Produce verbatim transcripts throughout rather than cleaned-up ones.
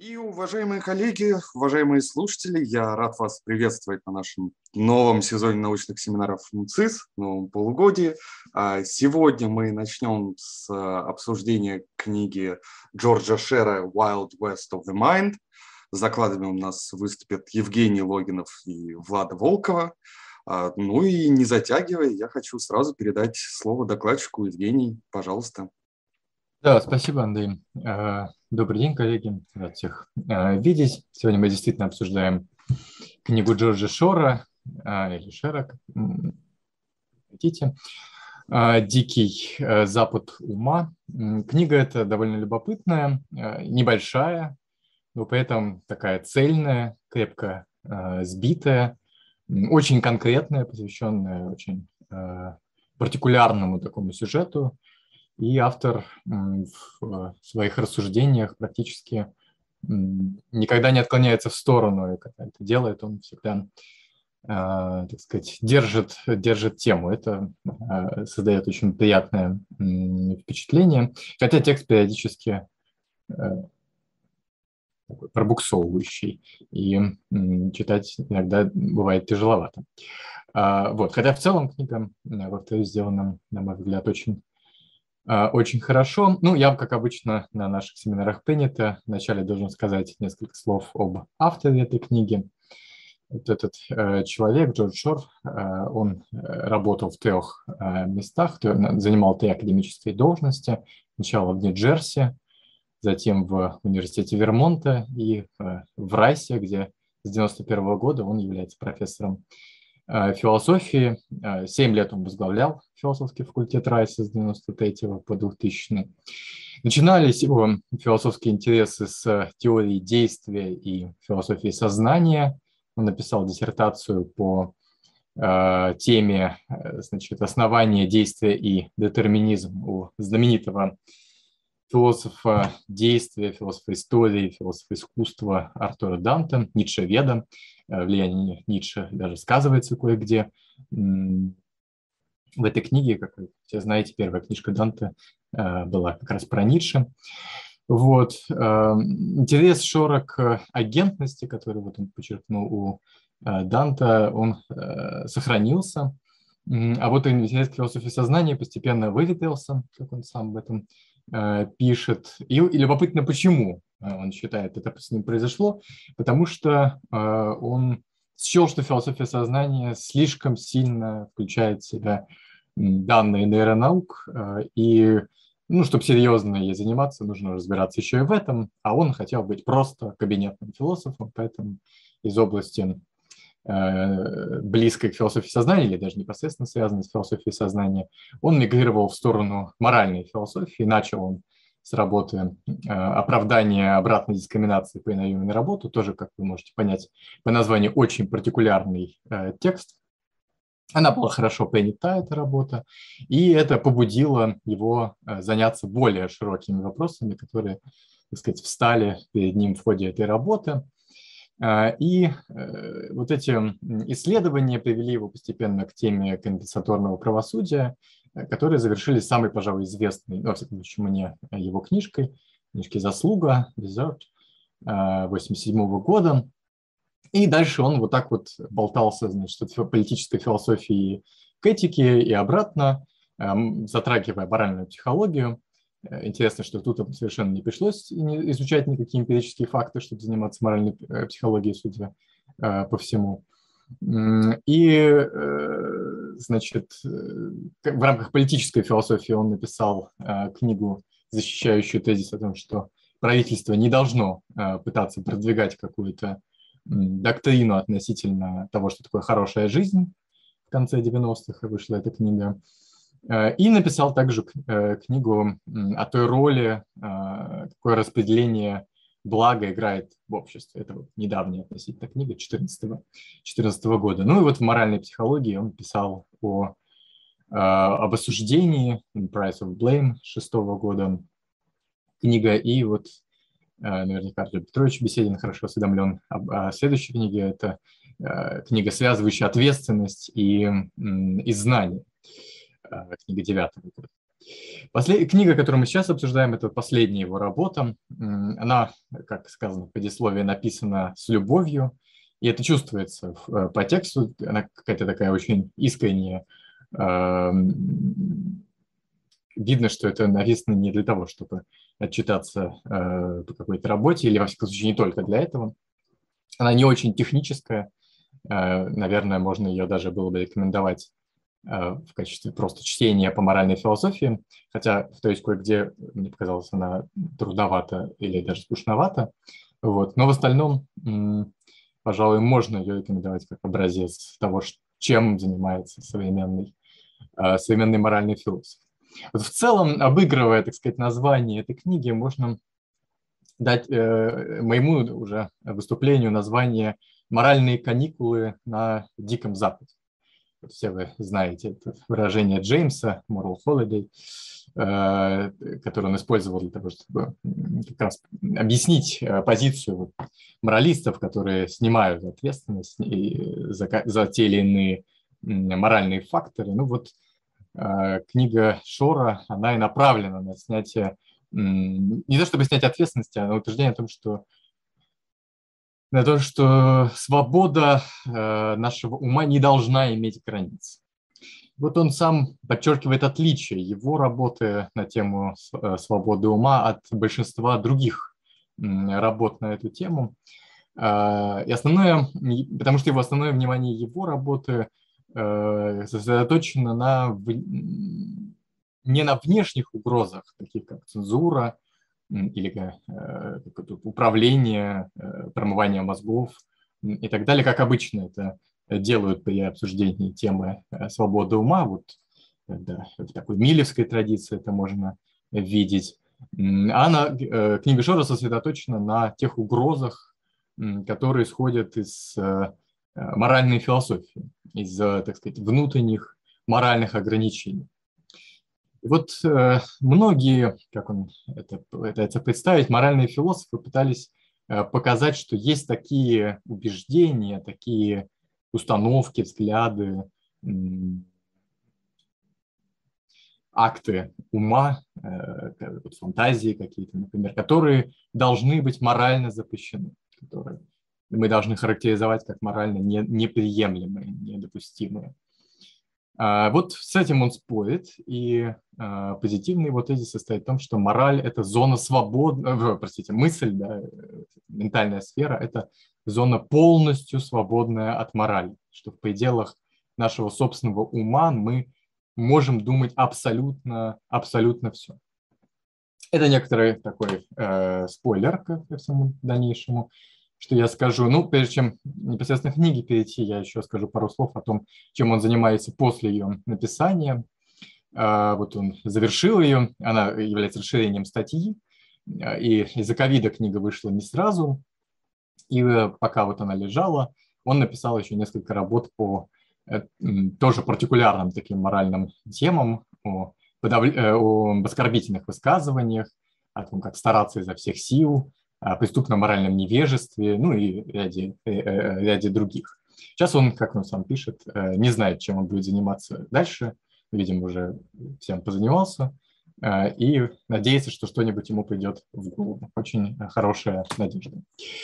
И, уважаемые коллеги, уважаемые слушатели, я рад вас приветствовать на нашем новом сезоне научных семинаров МЦИС, новом полугодии. А Сегодня мы начнем с обсуждения книги Джорджа Шера «Wild West of the Mind». С докладами у нас выступят Евгений Логинов и Влада Волкова. Ну и не затягивая, я хочу сразу передать слово докладчику. Евгений, пожалуйста. Да, спасибо, Андрей. Добрый день, коллеги. Рад всех видеть. Сегодня мы действительно обсуждаем книгу Джорджа Шора, или Шера, как хотите, «Дикий запад ума». Книга эта довольно любопытная, небольшая, но при этом такая цельная, крепко сбитая, очень конкретная, посвященная очень партикулярному такому сюжету. И автор в своих рассуждениях практически никогда не отклоняется в сторону, и когда это делает, он всегда, так сказать, держит, держит тему. Это создает очень приятное впечатление, хотя текст периодически пробуксовывающий, и читать иногда бывает тяжеловато. Вот. Хотя в целом книга, во-вторых, сделана, на мой взгляд, очень Очень хорошо. Ну, я, как обычно, на наших семинарах принято, вначале должен сказать несколько слов об авторе этой книги. Вот этот э, человек, Джордж Шор, э, он работал в трех э, местах, занимал три академические должности. Сначала в Нью-Джерси, затем в университете Вермонта и э, в Райсе, где с девяносто первого года он является профессором философии. Семь лет он возглавлял философский факультет Райса с девяносто третьего по двухтысячный. Начинались его философские интересы с теории действия и философии сознания. Он написал диссертацию по э, теме, значит, основания действия и детерминизм у знаменитого философа действия, философа истории, философа искусства Артура Данте, ницшеведа. Влияние Ницше даже сказывается кое-где. В этой книге, как вы все знаете, первая книжка Данте была как раз про Ницше. Вот. Интерес Шора к агентности, который вот он подчеркнул у Данте, он сохранился. А вот интерес к философии сознания постепенно выветрился, как он сам об этом пишет. И, и любопытно, почему он считает, это с ним произошло, потому что э, он счел, что философия сознания слишком сильно включает в себя данные нейронаук, э, и, ну, чтобы серьезно ей заниматься, нужно разбираться еще и в этом, а он хотел быть просто кабинетным философом, поэтому из области э, близкой к философии сознания, или даже непосредственно связанной с философией сознания, он мигрировал в сторону моральной философии. Начал он с работы э, «Оправдание обратной дискриминации при наеме на работу», тоже, как вы можете понять, по названию очень партикулярный э, текст. Она была хорошо принята, эта работа, и это побудило его э, заняться более широкими вопросами, которые, так сказать, встали перед ним в ходе этой работы. Э, и э, вот эти исследования привели его постепенно к теме компенсаторного правосудия, которые завершились самой, пожалуй, известной, ну, во всяком случае, мне, его книжкой, книжкой «Заслуга», «Deserved», восемьдесят седьмого года. И дальше он вот так вот болтался, значит, от политической философии к этике и обратно, затрагивая моральную психологию. Интересно, что тут совершенно не пришлось изучать никакие эмпирические факты, чтобы заниматься моральной психологией, судя по всему. И, значит, в рамках политической философии он написал книгу, защищающую тезис о том, что правительство не должно пытаться продвигать какую-то доктрину относительно того, что такое хорошая жизнь. В конце девяностых вышла эта книга. И написал также книгу о той роли, какое распределение благо играет в обществе. Это вот недавняя относительно книга две тысячи четырнадцатого года. Ну и вот в моральной психологии он писал о, об осуждении, In Price of Blame, шестого года книга. И вот наверняка Артем Петрович Беседин хорошо осведомлен об о следующей книге. Это книга, связывающая ответственность и, и знания. Книга девятого года. Послед... Книга, которую мы сейчас обсуждаем, это последняя его работа. Она, как сказано в предисловии, написана с любовью, и это чувствуется по тексту. Она какая-то такая очень искренняя. Видно, что это написано не для того, чтобы отчитаться по какой-то работе, или, во всяком случае, не только для этого. Она не очень техническая. Наверное, можно ее даже было бы рекомендовать в качестве просто чтения по моральной философии, хотя, то есть, кое-где мне показалось, она трудновата или даже скучновата. Вот. Но в остальном, пожалуй, можно ее рекомендовать как образец того, чем занимается современный, современный моральный философ. Вот в целом, обыгрывая, так сказать, название этой книги, можно дать э, моему уже выступлению название «Моральные каникулы на Диком Западе». Вот все вы знаете это выражение Джеймса «moral holiday», э, которое он использовал для того, чтобы как раз объяснить позицию моралистов, которые снимают ответственность за, за те или иные моральные факторы. Ну вот э, книга Шора, она и направлена на снятие, не то чтобы снять ответственности, а на утверждение о том, что на то, что свобода э, нашего ума не должна иметь границ. Вот он сам подчеркивает отличие его работы на тему э, свободы ума от большинства других э, работ на эту тему. Э, и основное, потому что его основное внимание его работы э, сосредоточено на, в, не на внешних угрозах, таких как цензура, или э, управление, э, промывание мозгов и так далее, как обычно это делают при обсуждении темы э, свободы ума. Вот да, в такой милевской традиции это можно видеть. А на, э, книга Шора сосредоточена на тех угрозах, которые исходят из э, моральной философии, из, так сказать, внутренних моральных ограничений. И вот э, многие, как он это пытается представить, моральные философы пытались э, показать, что есть такие убеждения, такие установки, взгляды, м, акты ума, э, вот фантазии какие-то, например, которые должны быть морально запрещены, которые мы должны характеризовать как морально не, неприемлемые, недопустимые. Вот с этим он спорит, и а, позитивный его тезис состоит в том, что мораль – это зона свободная, простите, мысль, да, ментальная сфера – это зона полностью свободная от морали, что в пределах нашего собственного ума мы можем думать абсолютно, абсолютно все. Это некоторый такой э, спойлер ко всему дальнейшему, что я скажу. Ну, прежде чем непосредственно к книге перейти, я еще скажу пару слов о том, чем он занимается после ее написания. Вот он завершил ее, она является расширением статьи, и из-за ковида книга вышла не сразу, и пока вот она лежала, он написал еще несколько работ по тоже партикулярным таким моральным темам, о, подав... о оскорбительных высказываниях, о том, как стараться изо всех сил, о преступном моральном невежестве, ну и ряде, ряде других. Сейчас он, как он сам пишет, не знает, чем он будет заниматься дальше, видимо, уже всем позанимался, и надеется, что что-нибудь ему придет в голову. Очень хорошая надежда.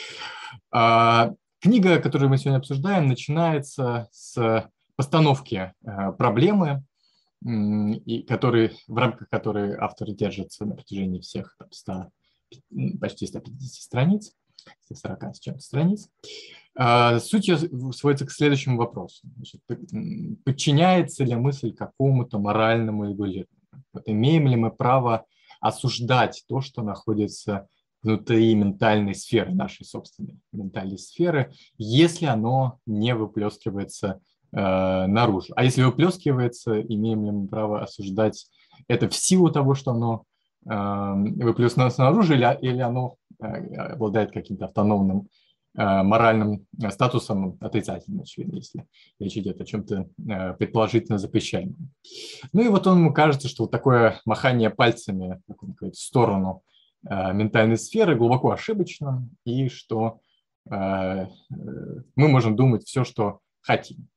Книга, которую мы сегодня обсуждаем, начинается с постановки проблемы, и который, в рамках которой автор держится на протяжении всех там, ста, почти ста пятидесяти страниц, ста сорока с чем-то страниц. Суть ее сводится к следующему вопросу. Значит, подчиняется ли мысль какому-то моральному регулированию? Вот имеем ли мы право осуждать то, что находится внутри ментальной сферы, нашей собственной ментальной сферы, если оно не выплескивается э, наружу? А если выплескивается, имеем ли мы право осуждать это в силу того, что оно э, выплеснулось наружу, или, или оно э, обладает каким-то автономным моральным статусом отрицательным, очевидно, если речь идет о чем-то предположительно запрещаемом. Ну и вот он, ему кажется, что вот такое махание пальцами в сторону ментальной сферы глубоко ошибочно, и что мы можем думать все, что хотим.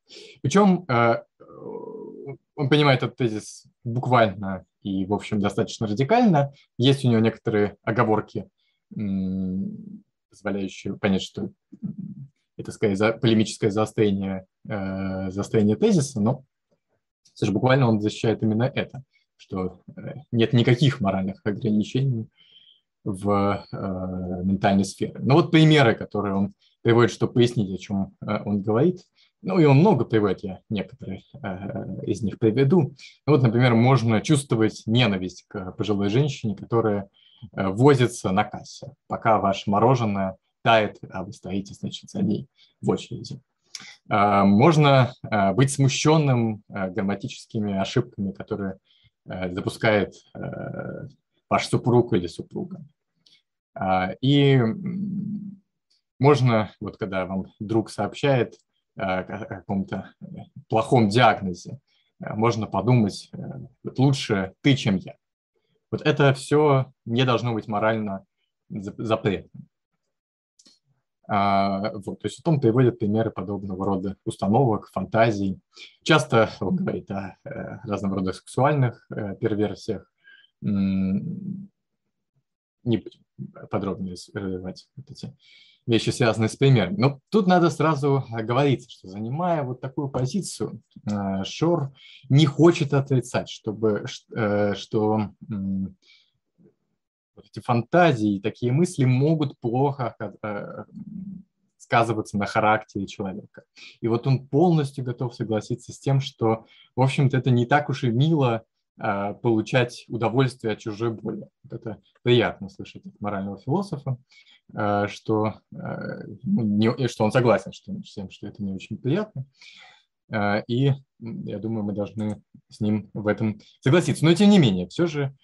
Причем он понимает этот тезис буквально и, в общем, достаточно радикально. Есть у него некоторые оговорки, позволяющие понять, что это, скорее, за, полемическое заострение, э, заострение тезиса, но все же буквально он защищает именно это, что нет никаких моральных ограничений в э, ментальной сфере. Но вот примеры, которые он приводит, чтобы пояснить, о чем э, он говорит, ну и он много приводит, я некоторые э, из них приведу. Ну, вот, например, можно чувствовать ненависть к пожилой женщине, которая э, возится на кассе, пока ваше мороженое тает, а вы стоите, значит, за ней в очереди. Э, можно э, быть смущенным э, грамматическими ошибками, которые э, допускает э, ваш супруг или супруга. И можно, вот когда вам друг сообщает о каком-то плохом диагнозе, можно подумать, вот лучше ты, чем я. Вот это все не должно быть морально запретным. Вот, то есть он приводит примеры подобного рода установок, фантазий. Часто он говорит о разного рода сексуальных перверсиях. Не будем подробнее развивать вот эти вещи, связанные с примерами. Но тут надо сразу оговориться, что, занимая вот такую позицию, Шор не хочет отрицать, чтобы, что вот эти фантазии, такие мысли могут плохо сказываться на характере человека. И вот он полностью готов согласиться с тем, что, в общем-то, это не так уж и мило получать удовольствие от чужой боли. Вот это приятно слышать от морального философа, что, не, что он согласен что, с тем, что это не очень приятно. И я думаю, мы должны с ним в этом согласиться. Но тем не менее, все же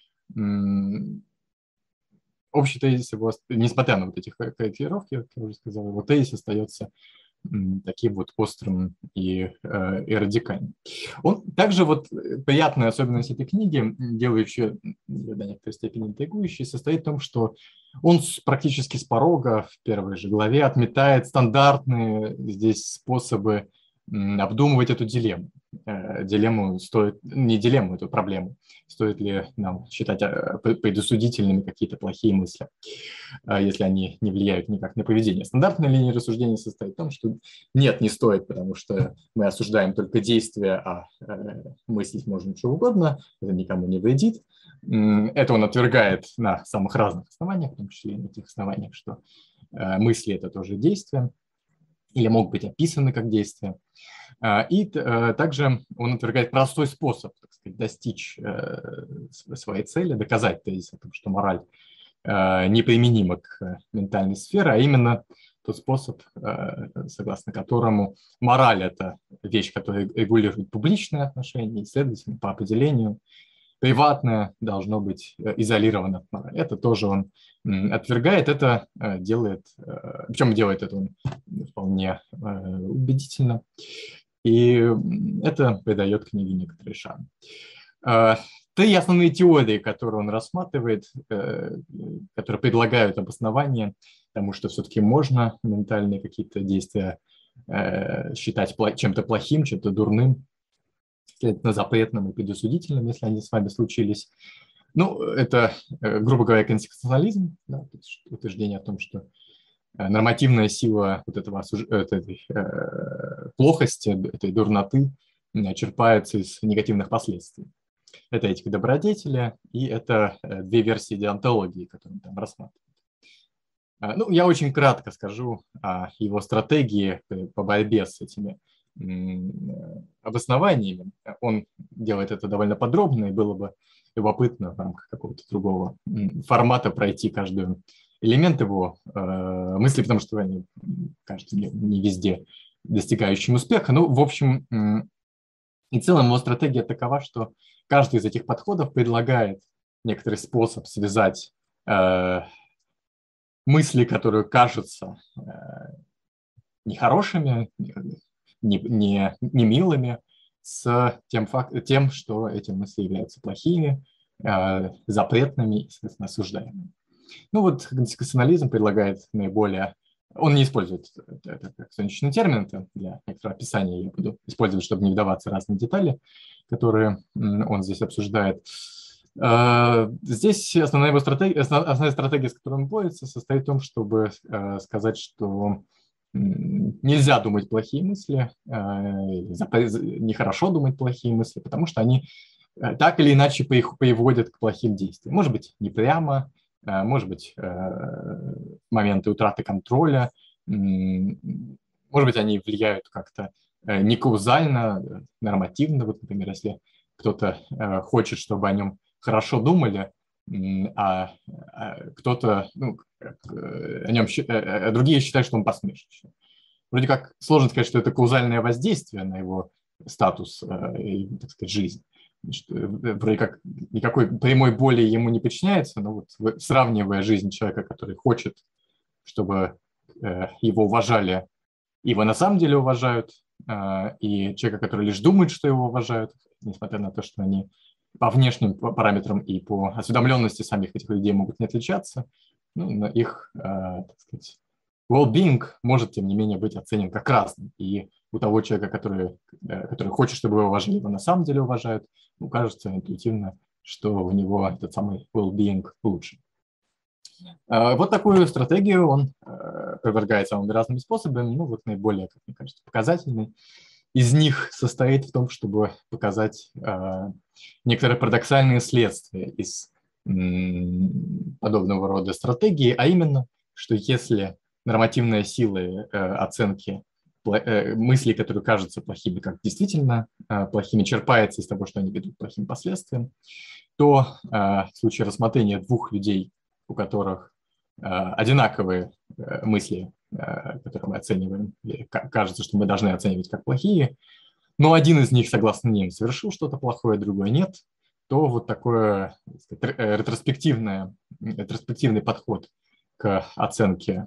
общий тезис его, несмотря на вот эти корректировки, как я уже сказал, его тезис остается таким вот острым и, э, и радикальным. Он также вот приятная особенность этой книги, делающая до некоторой степени интригующей, состоит в том, что он практически с порога в первой же главе отметает стандартные здесь способы обдумывать эту дилемму. Дилемму стоит, не дилемму, эту проблему. Стоит ли нам считать предосудительными какие-то плохие мысли, если они не влияют никак на поведение. Стандартная линия рассуждения состоит в том, что нет, не стоит, потому что мы осуждаем только действия, а мыслить можно что угодно, это никому не вредит. Это он отвергает на самых разных основаниях, в том числе и на тех основаниях, что мысли – это тоже действия, или могут быть описаны как действия. И также он отвергает простой способ, так сказать, достичь своей цели, доказать тезис о том, что мораль неприменима к ментальной сфере, а именно тот способ, согласно которому мораль – это вещь, которая регулирует публичные отношения, и, следовательно, по определению приватное должно быть изолировано от морали. Это тоже он отвергает, это делает, причем делает это он вполне убедительно, и это придает книге некоторый шарм. Три основные теории, которые он рассматривает, которые предлагают обоснование тому, что все-таки можно ментальные какие-то действия считать чем-то плохим, чем-то дурным, следовательно, запретным и предосудительным, если они с вами случились. Ну, это, грубо говоря, конституционализм, да, то есть утверждение о том, что нормативная сила вот этого осуж... этой э, плохости, этой дурноты черпается из негативных последствий. Это этика добродетеля, и это две версии деонтологии, которые он там рассматривает. Ну, я очень кратко скажу о его стратегии по борьбе с этими обоснованиями. Он делает это довольно подробно, и было бы любопытно в рамках какого-то другого формата пройти каждый элемент его э, мысли, потому что они, кажется, не, не везде достигающим успеха. Ну, в общем, э, и в целом его стратегия такова, что каждый из этих подходов предлагает некоторый способ связать э, мысли, которые кажутся э, нехорошими, не, не, не милыми, с тем, факт, тем, что эти мысли являются плохими, э, запретными и, соответственно, осуждаемыми. Ну вот конституционализм предлагает наиболее Он не использует это как научный термин, это для некоторого описания я буду использовать, чтобы не вдаваться в разные детали, которые он здесь обсуждает. Здесь основная его стратегия, основная стратегия, с которой он борется, состоит в том, чтобы сказать, что нельзя думать плохие мысли, нехорошо думать плохие мысли, потому что они так или иначе приводят к плохим действиям. Может быть, не прямо, может быть, моменты утраты контроля, может быть, они влияют как-то не каузально, нормативно. Вот, например, если кто-то хочет, чтобы о нем хорошо думали, а кто-то, ну, о нем, а другие считают, что он посмешище. Вроде как сложно сказать, что это каузальное воздействие на его статус и, так сказать, жизнь. Вроде как никакой прямой боли ему не причиняется, но вот сравнивая жизнь человека, который хочет, чтобы его уважали, его на самом деле уважают, и человека, который лишь думает, что его уважают, несмотря на то, что они по внешним параметрам и по осведомленности самих этих людей могут не отличаться, ну, но их, так сказать, well-being может, тем не менее, быть оценен как разным. И у того человека, который, который хочет, чтобы его уважали, его на самом деле уважают, ну, кажется интуитивно, что у него этот самый well-being лучше. Вот такую стратегию он опровергает самыми разными способами. Ну, вот наиболее, как мне кажется, показательный из них состоит в том, чтобы показать некоторые парадоксальные следствия из подобного рода стратегии, а именно, что если нормативная сила оценки мыслей, которые кажутся плохими, как действительно плохими, черпается из того, что они ведут к плохим последствиям, то в случае рассмотрения двух людей, у которых одинаковые мысли, которые мы оцениваем, кажется, что мы должны оценивать как плохие, но один из них, согласно ним, совершил что-то плохое, другой нет, то вот такой ретроспективный, ретроспективный подход к оценке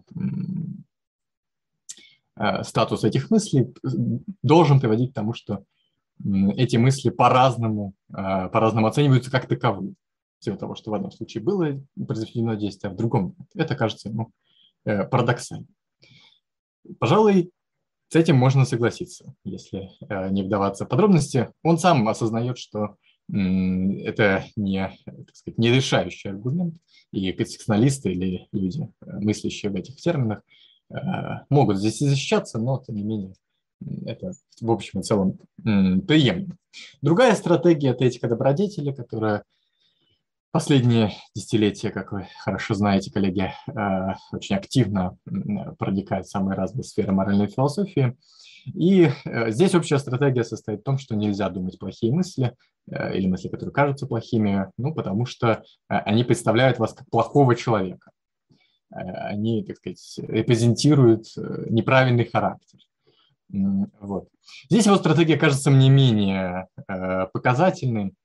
статуса этих мыслей должен приводить к тому, что эти мысли по-разному, по-разному оцениваются как таковые. В силу того, что в одном случае было произведено действие, а в другом нет. Это кажется ему парадоксально. Пожалуй, с этим можно согласиться, если не вдаваться в подробности. Он сам осознает, что это не, так сказать, не решающий аргумент, и контекстуалисты или люди, мыслящие в этих терминах, могут здесь и защищаться, но, тем не менее, это в общем и целом приемлемо. Другая стратегия – это этика добродетели, которая последние десятилетия, как вы хорошо знаете, коллеги, очень активно проникает в самые разные сферы моральной философии. И здесь общая стратегия состоит в том, что нельзя думать плохие мысли или мысли, которые кажутся плохими, ну, потому что они представляют вас как плохого человека. Они, так сказать, репрезентируют неправильный характер. Вот. Здесь его стратегия кажется мне менее показательной.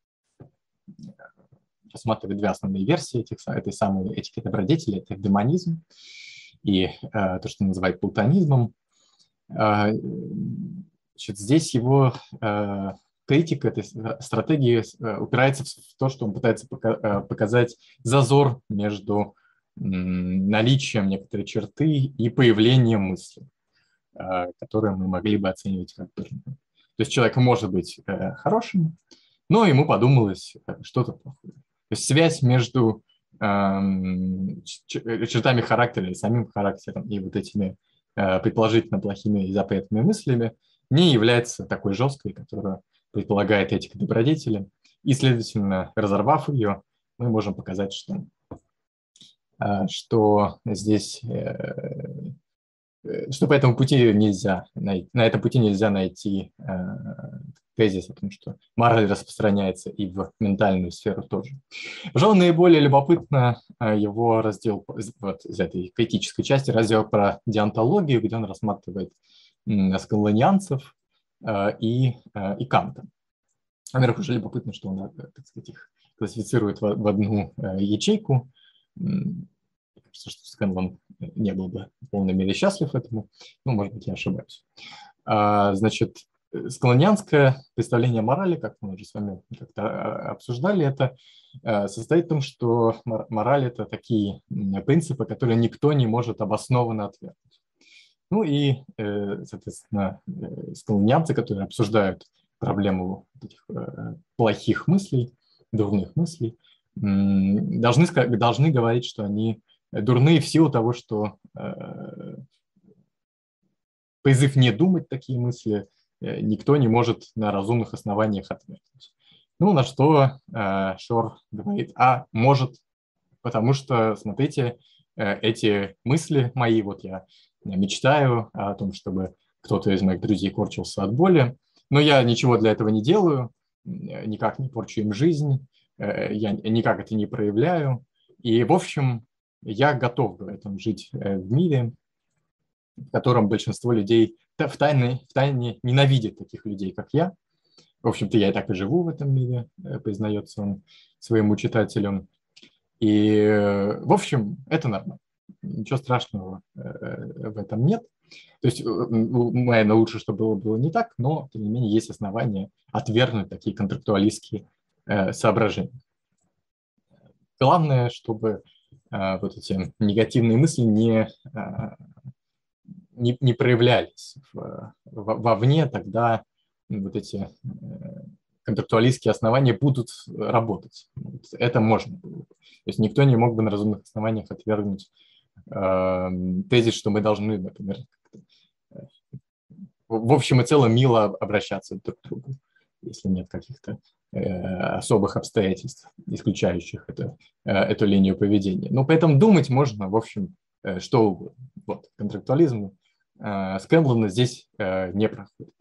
Рассматривает две основные версии этих, этой самой этики добродетели. Это демонизм и э, то, что называют платонизмом. Э, значит, здесь его э, критика этой стратегии э, упирается в то, что он пытается пока, э, показать зазор между э, наличием некоторой черты и появлением мысли, э, которые мы могли бы оценивать как дурным. То есть человек может быть э, хорошим, но ему подумалось что-то плохое. То есть связь между э, чертами характера или самим характером и вот этими э, предположительно плохими и запретными мыслями не является такой жесткой, которая предполагает этика добродетели. И, следовательно, разорвав ее, мы можем показать, что, э, что здесь, э, что по этому пути нельзя, на, на этом пути нельзя найти э, тезис о том, что мораль распространяется и в ментальную сферу тоже. Пожалуй, наиболее любопытно его раздел вот, из этой критической части, раздел про деонтологию, где он рассматривает сколлонианцев и, и Канта. Во-первых, уже любопытно, что он, так сказать, их классифицирует в, в одну ячейку. Мне кажется, что Сканлон не был бы в полной мере счастлив этому, но, может быть, я ошибаюсь. Значит, сколлонианское представление морали, как мы уже с вами как-то обсуждали, это состоит в том, что мораль – это такие принципы, которые никто не может обоснованно отвергнуть. Ну и, э, соответственно, э, сколонианцы, которые обсуждают проблему этих э, плохих мыслей, дурных мыслей, м, должны, ска- должны говорить, что они дурные в силу того, что э, призыв не думать такие мысли э, никто не может на разумных основаниях отвергнуть. Ну, на что э, Шор говорит, а может, потому что, смотрите, э, эти мысли мои, вот я мечтаю о том, чтобы кто-то из моих друзей корчился от боли, но я ничего для этого не делаю, э, никак не порчу им жизнь, э, я никак это не проявляю. И, в общем, я готов, говорит он, жить э, в мире, в котором большинство людей в тайне, в тайне ненавидит таких людей, как я. В общем-то, я и так и живу в этом мире, э, признается он своим читателям. И, э, в общем, это нормально. Ничего страшного э, в этом нет. То есть, наверное, лучше, чтобы было, было не так, но, тем не менее, есть основания отвергнуть такие контрактуалистские э, соображения. Главное, чтобы э, вот эти негативные мысли не, э, не, не проявлялись в, в, вовне, тогда вот эти э, контрактуалистские основания будут работать. Вот это можно было. То есть никто не мог бы на разумных основаниях отвергнуть э, тезис, что мы должны, например, э, в общем и целом мило обращаться друг к другу, если нет каких-то э, особых обстоятельств, исключающих это, э, эту линию поведения. Но поэтому думать можно, в общем, э, что угодно. Вот, контрактуализм э, Скэнлона здесь э, не проходит.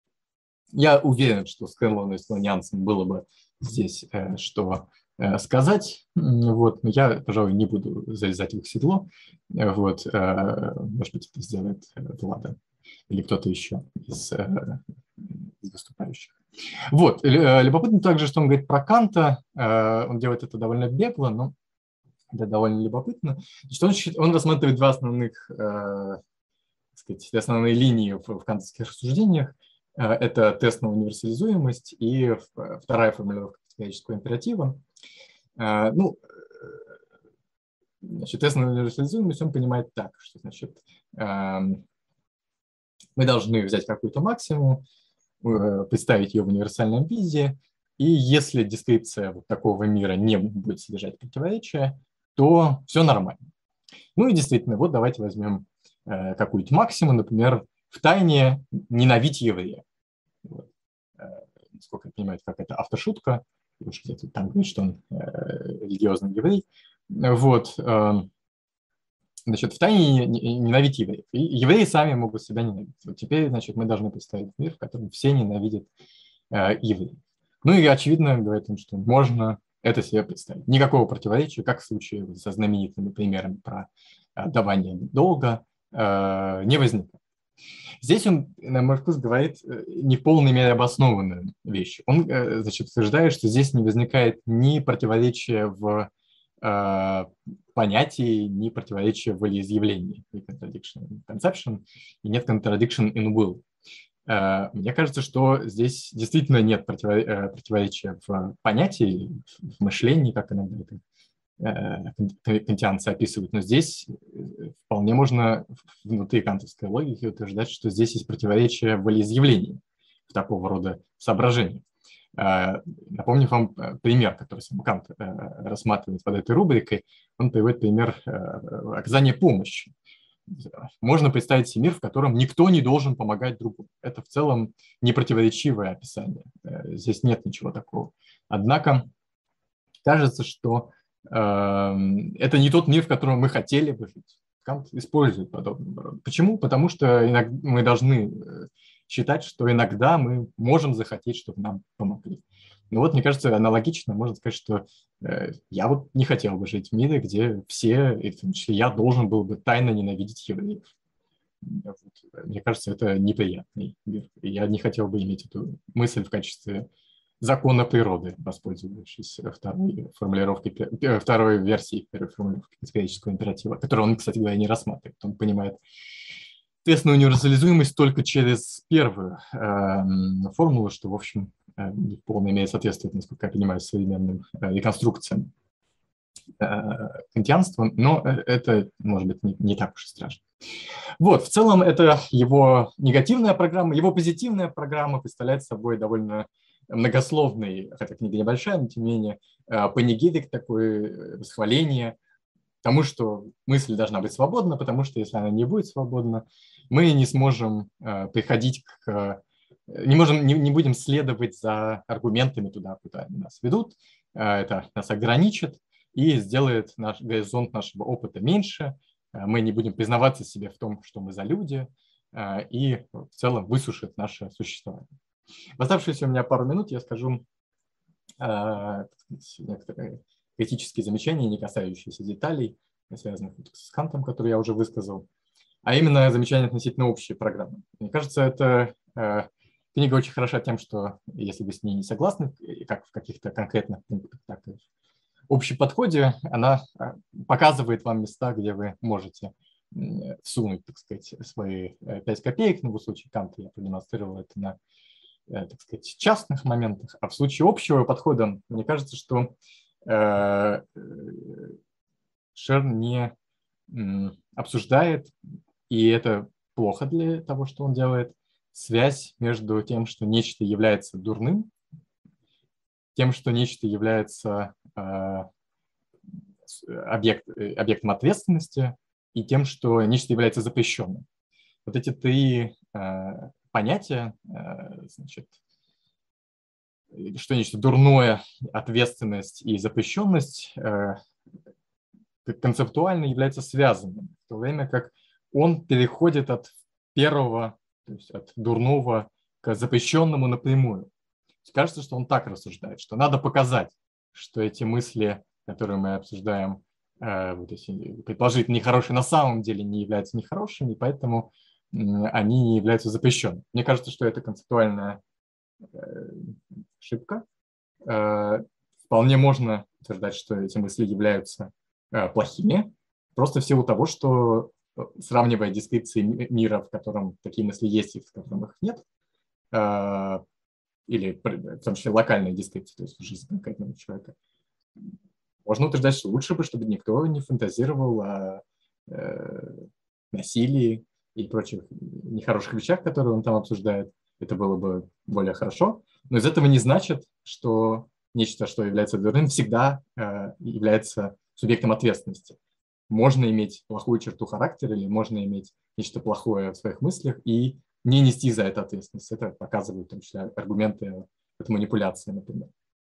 Я уверен, что Скэнлону и Слонианцам было бы здесь э, что э, сказать, вот, но я, пожалуй, не буду залезать в их седло. Э, вот, э, может быть, это сделает э, Влада или кто-то еще из, э, из выступающих. Вот, э, любопытно также, что он говорит про Канта. Э, он делает это довольно бегло, но это довольно любопытно. Что он, он рассматривает два основных, э, так сказать, основные линии в, в кантовских рассуждениях. Это тест на универсализуемость и вторая формулировка категорического императива. Ну, значит, тест на универсализуемость он понимает так, что, значит, мы должны взять какую-то максимум, представить ее в универсальном виде, и если дескрипция вот такого мира не будет содержать противоречия, то все нормально. Ну и действительно, вот давайте возьмем какую-то максиму, например, в тайне ненавидеть еврея. Вот. Насколько я понимаю, как это автошутка, уж где-то там говорит, что он э, религиозный еврей. Вот. Э, значит, в тайне ненавидеть евреев. И евреи сами могут себя ненавидеть. Вот теперь, значит, мы должны представить мир, в котором все ненавидят э, евреев. Ну и очевидно, говорит он, что можно это себе представить. Никакого противоречия, как в случае со знаменитыми примерами про давание долга, э, не возникает. Здесь он, на мой вкус, говорит не в полной мере обоснованную вещь. Он, значит, утверждает, что здесь не возникает ни противоречия в э, понятии, ни противоречия в волеизъявлении. Ни contradiction in conception, и нет contradiction in will. Э, мне кажется, что здесь действительно нет противоречия в понятии, в мышлении, как иногда это кантианцы описывают, но здесь вполне можно внутри кантовской логики утверждать, что здесь есть противоречие в волеизъявлении в такого рода соображениях. Напомню вам пример, который сам Кант рассматривает под этой рубрикой. Он приводит пример оказания помощи. Можно представить себе мир, в котором никто не должен помогать другу. Это в целом непротиворечивое описание. Здесь нет ничего такого. Однако кажется, что это не тот мир, в котором мы хотели бы жить. Кант использует подобный рода. Почему? Потому что иногда мы должны считать, что иногда мы можем захотеть, чтобы нам помогли. Ну вот, мне кажется, аналогично можно сказать, что э, я вот не хотел бы жить в мире, где все, и в том числе я, должен был бы тайно ненавидеть евреев. Вот. Мне кажется, это неприятный мир. И я не хотел бы иметь эту мысль в качестве закона природы, воспользовавшись второй формулировкой, второй версией первой формулировки категорического императива, которую он, кстати говоря, не рассматривает. Он понимает тест на универсализуемость только через первую э, формулу, что, в общем, э, в полной мере соответствует, насколько я понимаю, современным э, реконструкциям э, кантианства, но это, может быть, не, не так уж и страшно. Вот, в целом это его негативная программа. Его позитивная программа представляет собой довольно многословный, хотя книга небольшая, но тем не менее, панигирик, такое восхваление тому, что мысль должна быть свободна, потому что если она не будет свободна, мы не сможем приходить к... Не, можем, не, не будем следовать за аргументами туда, куда они нас ведут. Это нас ограничит и сделает наш горизонт нашего опыта меньше. Мы не будем признаваться себе в том, что мы за люди, и в целом высушит наше существование. В оставшиеся у меня пару минут я скажу некоторые критические замечания, не касающиеся деталей, связанных с Кантом, которые я уже высказал, а именно замечания относительно общей программы. Мне кажется, эта книга очень хороша тем, что если вы с ней не согласны, как в каких-то конкретных пунктах, так и в общем подходе, она показывает вам места, где вы можете всунуть, так сказать, свои пять копеек. Ну, в случае Канта я продемонстрировал это на, так сказать, частных моментах. А в случае общего подхода, мне кажется, что э, Шер не обсуждает, и это плохо для того, что он делает, связь между тем, что нечто является дурным, тем, что нечто является э, объект, объектом ответственности, и тем, что нечто является запрещенным. Вот эти три э, понятия, э, значит, что нечто дурное, ответственность и запрещенность, э, концептуально являются связанными, в то время как он переходит от первого, то есть от дурного к запрещенному напрямую. Кажется, что он так рассуждает, что надо показать, что эти мысли, которые мы обсуждаем, вот эти, предположительно нехорошие, на самом деле не являются нехорошими, и поэтому они не являются запрещенными. Мне кажется, что это концептуальная ошибка. Вполне можно утверждать, что эти мысли являются плохими, просто в силу того, что, сравнивая дескрипции мира, в котором такие мысли есть и в котором их нет, или в том числе локальные дескрипции, то есть в жизни конкретного человека, можно утверждать, что лучше бы, чтобы никто не фантазировал о э, насилии и прочих нехороших вещах, которые он там обсуждает. Это было бы более хорошо. Но из этого не значит, что нечто, что является дурным, всегда э, является субъектом ответственности. Можно иметь плохую черту характера или можно иметь нечто плохое в своих мыслях и не нести за это ответственность. Это показывают в том числе аргументы от манипуляции, например.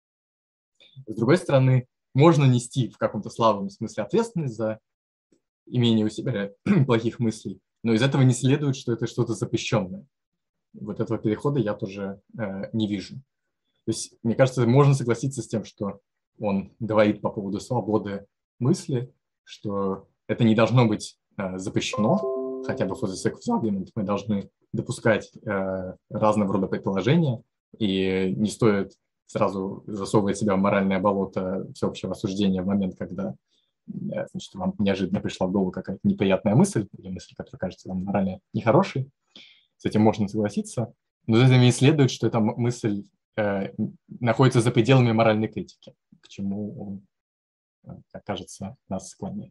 С другой стороны, можно нести в каком-то слабом смысле ответственность за имение у себя плохих мыслей, но из этого не следует, что это что-то запрещенное. Вот этого перехода я тоже э, не вижу. То есть, мне кажется, можно согласиться с тем, что он говорит по поводу свободы мысли, что это не должно быть э, запрещено, хотя бы for the sake of argument мы должны допускать э, разного рода предположения, и не стоит сразу засовывать себя в моральное болото всеобщего осуждения в момент, когда э, значит, вам неожиданно пришла в голову какая-то неприятная мысль, или мысль, которая кажется вам морально нехорошей. С этим можно согласиться, но из этого не следует, что эта мысль э, находится за пределами моральной критики, к чему он, как кажется, нас склоняет.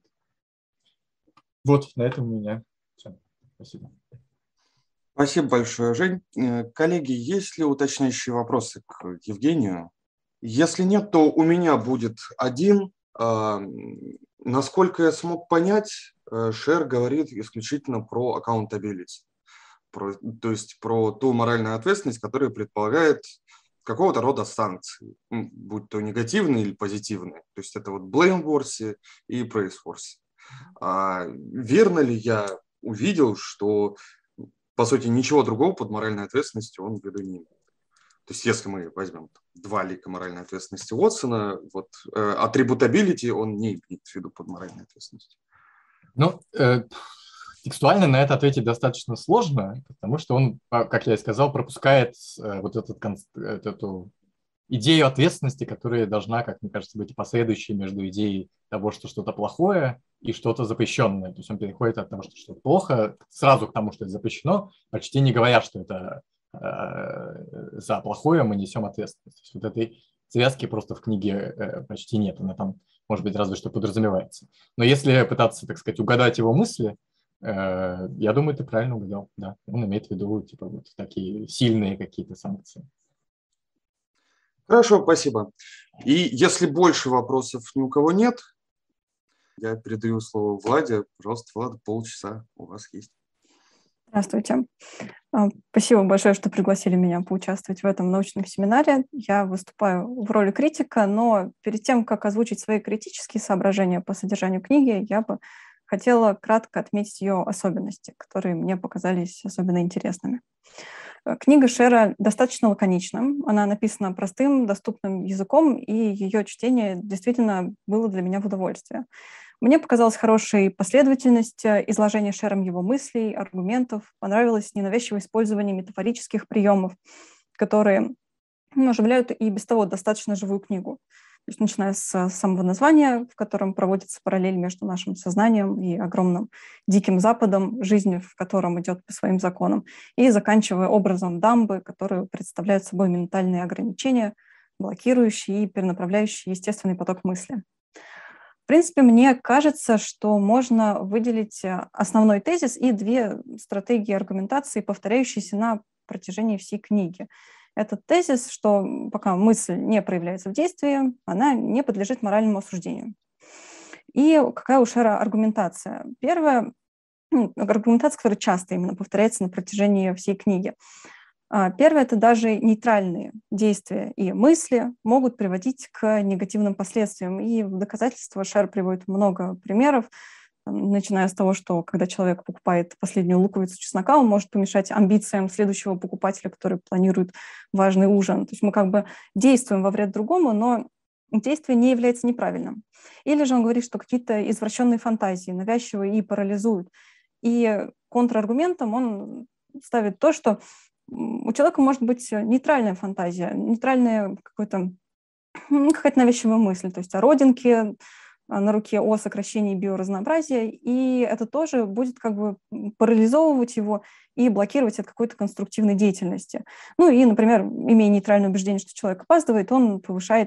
Вот, на этом у меня все. Спасибо. Спасибо большое, Жень. Коллеги, есть ли уточняющие вопросы к Евгению? Если нет, то у меня будет один. Насколько я смог понять, Шер говорит исключительно про accountability, про, то есть про ту моральную ответственность, которая предполагает какого-то рода санкции, будь то негативные или позитивные. То есть это вот blameworthy и praiseworthy. А верно ли я увидел, что по сути, ничего другого под моральной ответственностью он в виду не имеет. То есть, если мы возьмем два лика моральной ответственности Уотсона, вот attributability он не имеет в виду под моральной ответственностью. Ну, э, текстуально на это ответить достаточно сложно, потому что он, как я и сказал, пропускает э, вот этот, эту идею ответственности, которая должна, как мне кажется, быть последующей между идеей того, что что-то плохое и что-то запрещенное. То есть он переходит от того, что что-то плохо, сразу к тому, что это запрещено, почти не говоря, что это э, за плохое мы несем ответственность. То есть вот этой связки просто в книге э, почти нет. Она там, может быть, разве что подразумевается. Но если пытаться, так сказать, угадать его мысли, Я думаю, ты правильно угадал, да. Он имеет в виду, типа, вот такие сильные какие-то санкции. Хорошо, спасибо. И если больше вопросов ни у кого нет, я передаю слово Владе. Пожалуйста, Влада, полчаса у вас есть. Здравствуйте. Спасибо большое, что пригласили меня поучаствовать в этом научном семинаре. Я выступаю в роли критика, но перед тем, как озвучить свои критические соображения по содержанию книги, я бы хотела кратко отметить ее особенности, которые мне показались особенно интересными. Книга Шера достаточно лаконична. Она написана простым, доступным языком, и ее чтение действительно было для меня в удовольствие. Мне показалась хорошей последовательность изложения Шером его мыслей, аргументов. Понравилось ненавязчивое использование метафорических приемов, которые ну, оживляют и без того достаточно живую книгу. То есть, начиная с самого названия, в котором проводится параллель между нашим сознанием и огромным диким западом, жизнь в котором идет по своим законам, и заканчивая образом дамбы, которые представляют собой ментальные ограничения, блокирующие и перенаправляющие естественный поток мысли. В принципе, мне кажется, что можно выделить основной тезис и две стратегии аргументации, повторяющиеся на протяжении всей книги. Этот тезис, что пока мысль не проявляется в действии, она не подлежит моральному осуждению. И какая у Шера аргументация? Первая, ну, аргументация, которая часто именно повторяется на протяжении всей книги. Первое – это даже нейтральные действия и мысли могут приводить к негативным последствиям. И в доказательство Шер приводит много примеров, начиная с того, что когда человек покупает последнюю луковицу чеснока, он может помешать амбициям следующего покупателя, который планирует важный ужин. То есть мы как бы действуем во вред другому, но действие не является неправильным. Или же он говорит, что какие-то извращенные фантазии, навязчивые и парализуют. И контраргументом он ставит то, что у человека может быть нейтральная фантазия, нейтральная какая-то какая-то навязчивая мысль, то есть о родинке на руке, о сокращении биоразнообразия, и это тоже будет как бы парализовывать его и блокировать от какой-то конструктивной деятельности. Ну и, например, имея нейтральное убеждение, что человек опаздывает, он повышает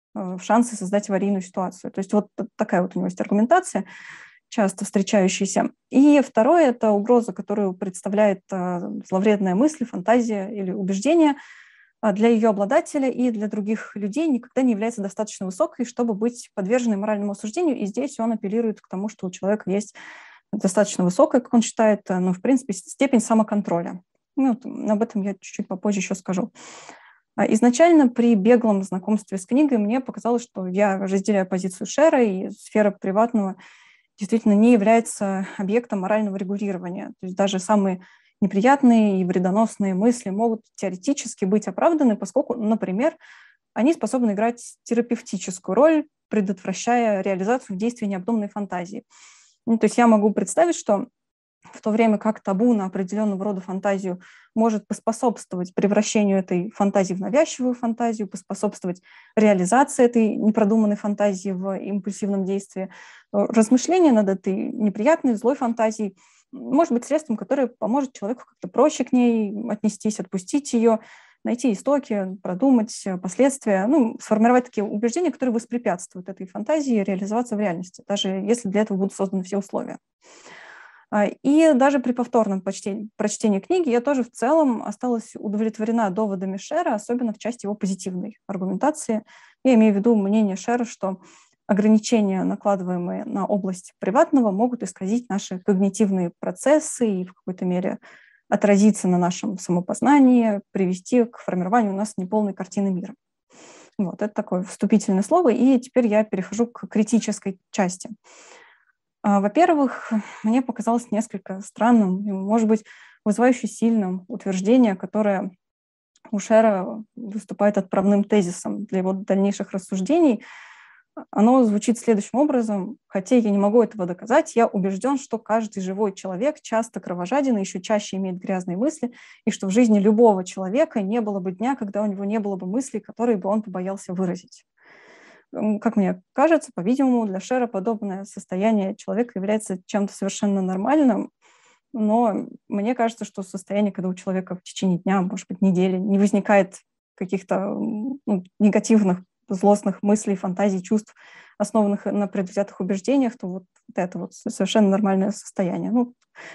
шансы создать аварийную ситуацию. То есть вот такая вот у него есть аргументация, часто встречающаяся. И второе – это угроза, которую представляет зловредная мысль, фантазия или убеждение, для ее обладателя и для других людей никогда не является достаточно высокой, чтобы быть подверженной моральному осуждению. И здесь он апеллирует к тому, что у человека есть достаточно высокая, как он считает, ну, в принципе, степень самоконтроля. Ну, об этом я чуть-чуть попозже еще скажу. Изначально при беглом знакомстве с книгой мне показалось, что я разделяю позицию Шера, и сфера приватного действительно не является объектом морального регулирования. То есть даже самые неприятные и вредоносные мысли могут теоретически быть оправданы, поскольку, например, они способны играть терапевтическую роль, предотвращая реализацию в действии необдуманной фантазии. Ну, то есть я могу представить, что в то время как табу на определенного рода фантазию может поспособствовать превращению этой фантазии в навязчивую фантазию, поспособствовать реализации этой непродуманной фантазии в импульсивном действии, размышление над этой неприятной, злой фантазией может быть средством, которое поможет человеку как-то проще к ней отнестись, отпустить ее, найти истоки, продумать последствия, ну, сформировать такие убеждения, которые воспрепятствуют этой фантазии реализоваться в реальности, даже если для этого будут созданы все условия. И даже при повторном прочтении, прочтении книги я тоже в целом осталась удовлетворена доводами Шера, особенно в части его позитивной аргументации. Я имею в виду мнение Шера, что ограничения, накладываемые на область приватного, могут исказить наши когнитивные процессы и в какой-то мере отразиться на нашем самопознании, привести к формированию у нас неполной картины мира. Вот, это такое вступительное слово, и теперь я перехожу к критической части. Во-первых, мне показалось несколько странным, может быть, вызывающе сильным утверждение, которое у Шера выступает отправным тезисом для его дальнейших рассуждений. Оно звучит следующим образом: хотя я не могу этого доказать, я убежден, что каждый живой человек часто кровожаден и еще чаще имеет грязные мысли, и что в жизни любого человека не было бы дня, когда у него не было бы мыслей, которые бы он побоялся выразить. Как мне кажется, по-видимому, для Шера подобное состояние человека является чем-то совершенно нормальным, но мне кажется, что состояние, когда у человека в течение дня, может быть, недели, не возникает каких-то ну, негативных злостных мыслей, фантазий, чувств, основанных на предвзятых убеждениях, то вот это вот совершенно нормальное состояние. Ну,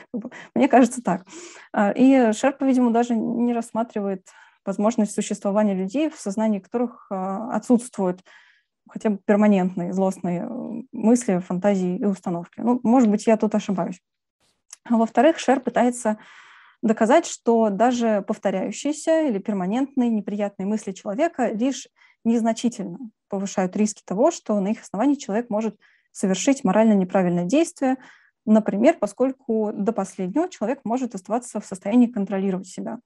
мне кажется так. И Шер, по-видимому, даже не рассматривает возможность существования людей, в сознании которых отсутствуют хотя бы перманентные злостные мысли, фантазии и установки. Ну, может быть, я тут ошибаюсь. А во-вторых, Шер пытается доказать, что даже повторяющиеся или перманентные неприятные мысли человека лишь незначительно повышают риски того, что на их основании человек может совершить морально неправильное действие, например, поскольку до последнего человек может оставаться в состоянии контролировать себя.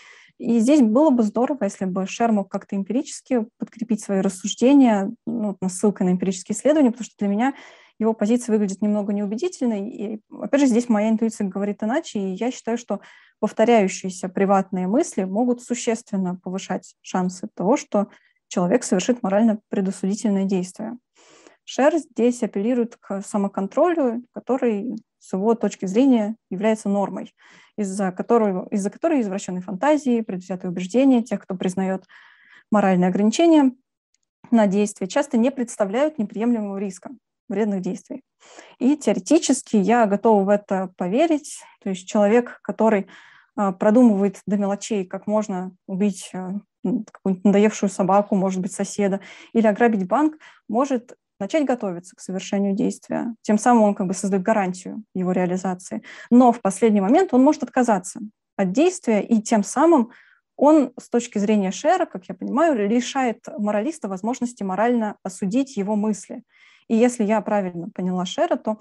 И здесь было бы здорово, если бы Шер мог как-то эмпирически подкрепить свои рассуждения, ну, ссылкой на эмпирические исследования, потому что для меня его позиция выглядит немного неубедительной. И, опять же, здесь моя интуиция говорит иначе, и я считаю, что повторяющиеся приватные мысли могут существенно повышать шансы того, что человек совершит морально предосудительное действие. Шер здесь апеллирует к самоконтролю, который, с его точки зрения, является нормой, из-за которой, из-за которой извращенные фантазии, предвзятые убеждения тех, кто признает моральные ограничения на действия, часто не представляют неприемлемого риска вредных действий. И теоретически я готова в это поверить. То есть человек, который а, продумывает до мелочей, как можно убить а, какую-нибудь надоевшую собаку, может быть, соседа, или ограбить банк, может начать готовиться к совершению действия. Тем самым он как бы создает гарантию его реализации. Но в последний момент он может отказаться от действия, и тем самым он, с точки зрения Шера, как я понимаю, лишает моралиста возможности морально осудить его мысли. И если я правильно поняла Шера, то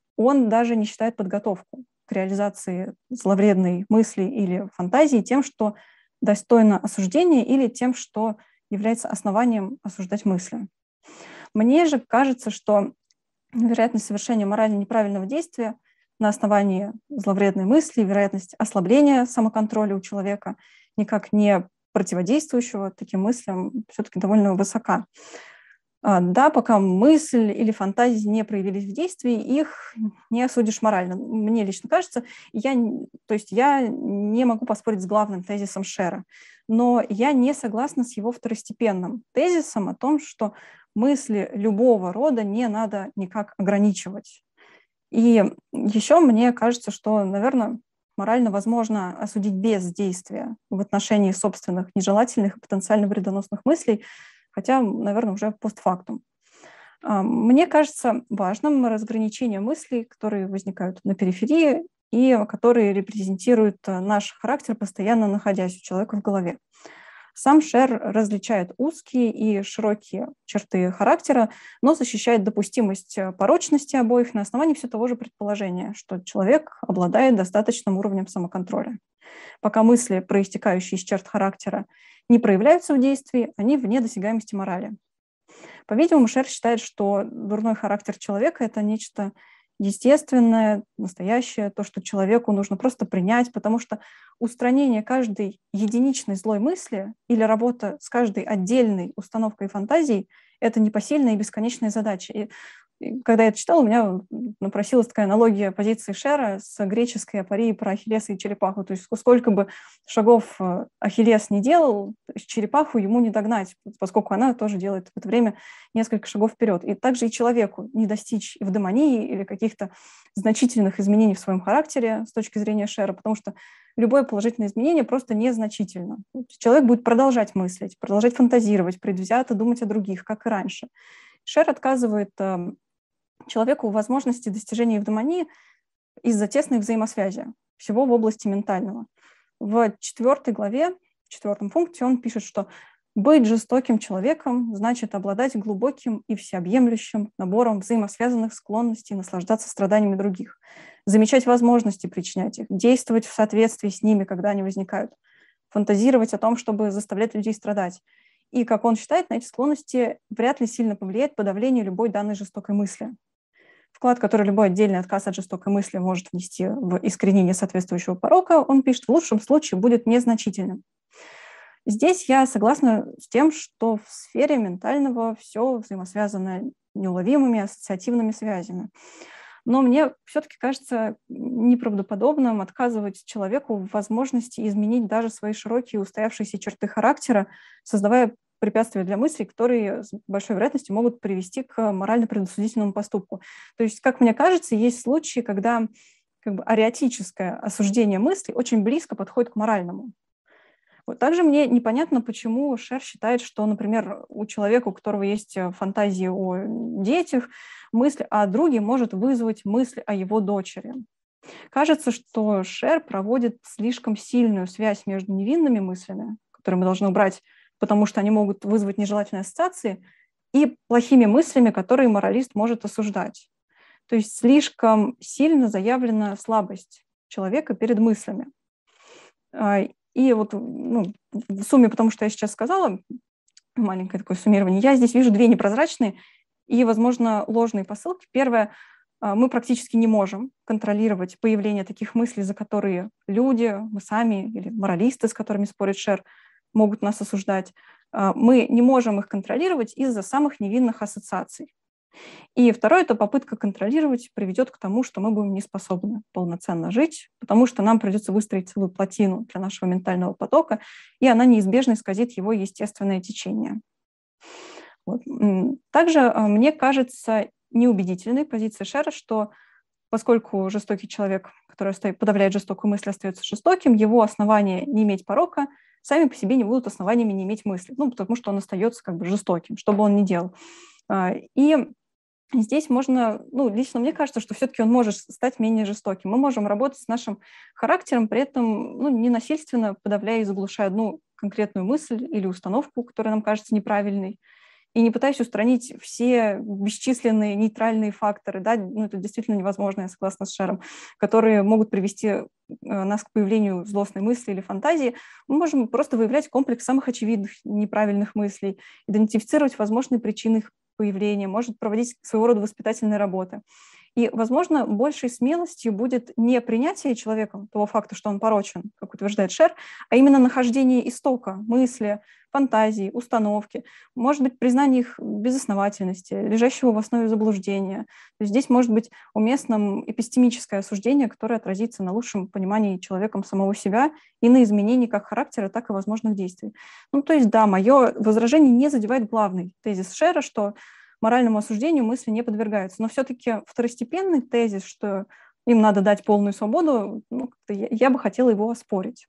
он даже не считает подготовку к реализации зловредной мысли или фантазии тем, что достойно осуждения, или тем, что является основанием осуждать мысли. Мне же кажется, что вероятность совершения морально неправильного действия на основании зловредной мысли, вероятность ослабления самоконтроля у человека, никак не противодействующего таким мыслям, все-таки довольно высока. Да, пока мысль или фантазии не проявились в действии, их не осудишь морально. Мне лично кажется, я, то есть я не могу поспорить с главным тезисом Шера, но я не согласна с его второстепенным тезисом о том, что мысли любого рода не надо никак ограничивать. И еще мне кажется, что, наверное, морально возможно осудить бездействие в отношении собственных нежелательных и потенциально вредоносных мыслей, хотя, наверное, уже постфактум. Мне кажется важным разграничение мыслей, которые возникают на периферии и которые репрезентируют наш характер, постоянно находясь у человека в голове. Сам Шер различает узкие и широкие черты характера, но защищает допустимость порочности обоих на основании все того же предположения, что человек обладает достаточным уровнем самоконтроля. Пока мысли, проистекающие из черт характера, не проявляются в действии, они вне досягаемости морали. По-видимому, Шер считает, что дурной характер человека – это нечто естественное, настоящее, то, что человеку нужно просто принять, потому что устранение каждой единичной злой мысли или работа с каждой отдельной установкой и фантазией – это непосильная и бесконечная задача. И когда я это читала, у меня напросилась такая аналогия позиции Шера с греческой апорией про Ахиллеса и черепаху. То есть сколько бы шагов Ахиллес не делал, черепаху ему не догнать, поскольку она тоже делает в это время несколько шагов вперед. И также и человеку не достичь эвдемонии или каких-то значительных изменений в своем характере с точки зрения Шера, потому что любое положительное изменение просто незначительно. Человек будет продолжать мыслить, продолжать фантазировать, предвзято думать о других, как и раньше. Шер отказывает человеку в возможности достижения эвдемонии из-за тесной взаимосвязи всего в области ментального. В четвертой главе, в четвертом пункте он пишет, что быть жестоким человеком значит обладать глубоким и всеобъемлющим набором взаимосвязанных склонностей наслаждаться страданиями других, замечать возможности причинять их, действовать в соответствии с ними, когда они возникают, фантазировать о том, чтобы заставлять людей страдать. И, как он считает, на эти склонности вряд ли сильно повлияет подавление любой данной жестокой мысли. Вклад, который любой отдельный отказ от жестокой мысли может внести в искоренение соответствующего порока, он пишет, в лучшем случае будет незначительным. Здесь я согласна с тем, что в сфере ментального все взаимосвязано неуловимыми ассоциативными связями. Но мне все-таки кажется неправдоподобным отказывать человеку в возможности изменить даже свои широкие устоявшиеся черты характера, создавая препятствия для мыслей, которые с большой вероятностью могут привести к морально предосудительному поступку. То есть, как мне кажется, есть случаи, когда как бы ариотическое осуждение мыслей очень близко подходит к моральному. Вот. Также мне непонятно, почему Шер считает, что, например, у человека, у которого есть фантазии о детях, мысль о друге может вызвать мысль о его дочери. Кажется, что Шер проводит слишком сильную связь между невинными мыслями, которые мы должны убрать, потому что они могут вызвать нежелательные ассоциации, и плохими мыслями, которые моралист может осуждать. То есть слишком сильно заявлена слабость человека перед мыслями. И вот ну, в сумме, потому что я сейчас сказала, маленькое такое суммирование, я здесь вижу две непрозрачные и, возможно, ложные посылки. Первое, мы практически не можем контролировать появление таких мыслей, за которые люди, мы сами или моралисты, с которыми спорит Шер, могут нас осуждать. Мы не можем их контролировать из-за самых невинных ассоциаций. И второе, это попытка контролировать приведет к тому, что мы будем не способны полноценно жить, потому что нам придется выстроить целую плотину для нашего ментального потока, и она неизбежно исказит его естественное течение. Вот. Также мне кажется неубедительной позиция Шера, что поскольку жестокий человек, который подавляет жестокую мысль, остается жестоким, его основания не иметь порока сами по себе не будут основаниями не иметь мысли, ну, потому что он остается как бы жестоким, что бы он ни делал. И здесь можно, ну, лично мне кажется, что все-таки он может стать менее жестоким. Мы можем работать с нашим характером, при этом ну, не насильственно подавляя и заглушая одну конкретную мысль или установку, которая нам кажется неправильной, и не пытаясь устранить все бесчисленные нейтральные факторы, да, ну, это действительно невозможно, я согласна с Шером, которые могут привести нас к появлению злостной мысли или фантазии. Мы можем просто выявлять комплекс самых очевидных неправильных мыслей, идентифицировать возможные причины их появления, может проводить своего рода воспитательные работы. И, возможно, большей смелостью будет не принятие человеком того факта, что он порочен, как утверждает Шер, а именно нахождение истока, мысли, фантазии, установки, может быть, признание их безосновательности, лежащего в основе заблуждения. То есть здесь может быть уместным эпистемическое осуждение, которое отразится на лучшем понимании человеком самого себя и на изменении как характера, так и возможных действий. Ну, то есть, да, мое возражение не задевает главный тезис Шера, что моральному осуждению мысли не подвергаются. Но все-таки второстепенный тезис, что им надо дать полную свободу, ну, я, я бы хотела его оспорить.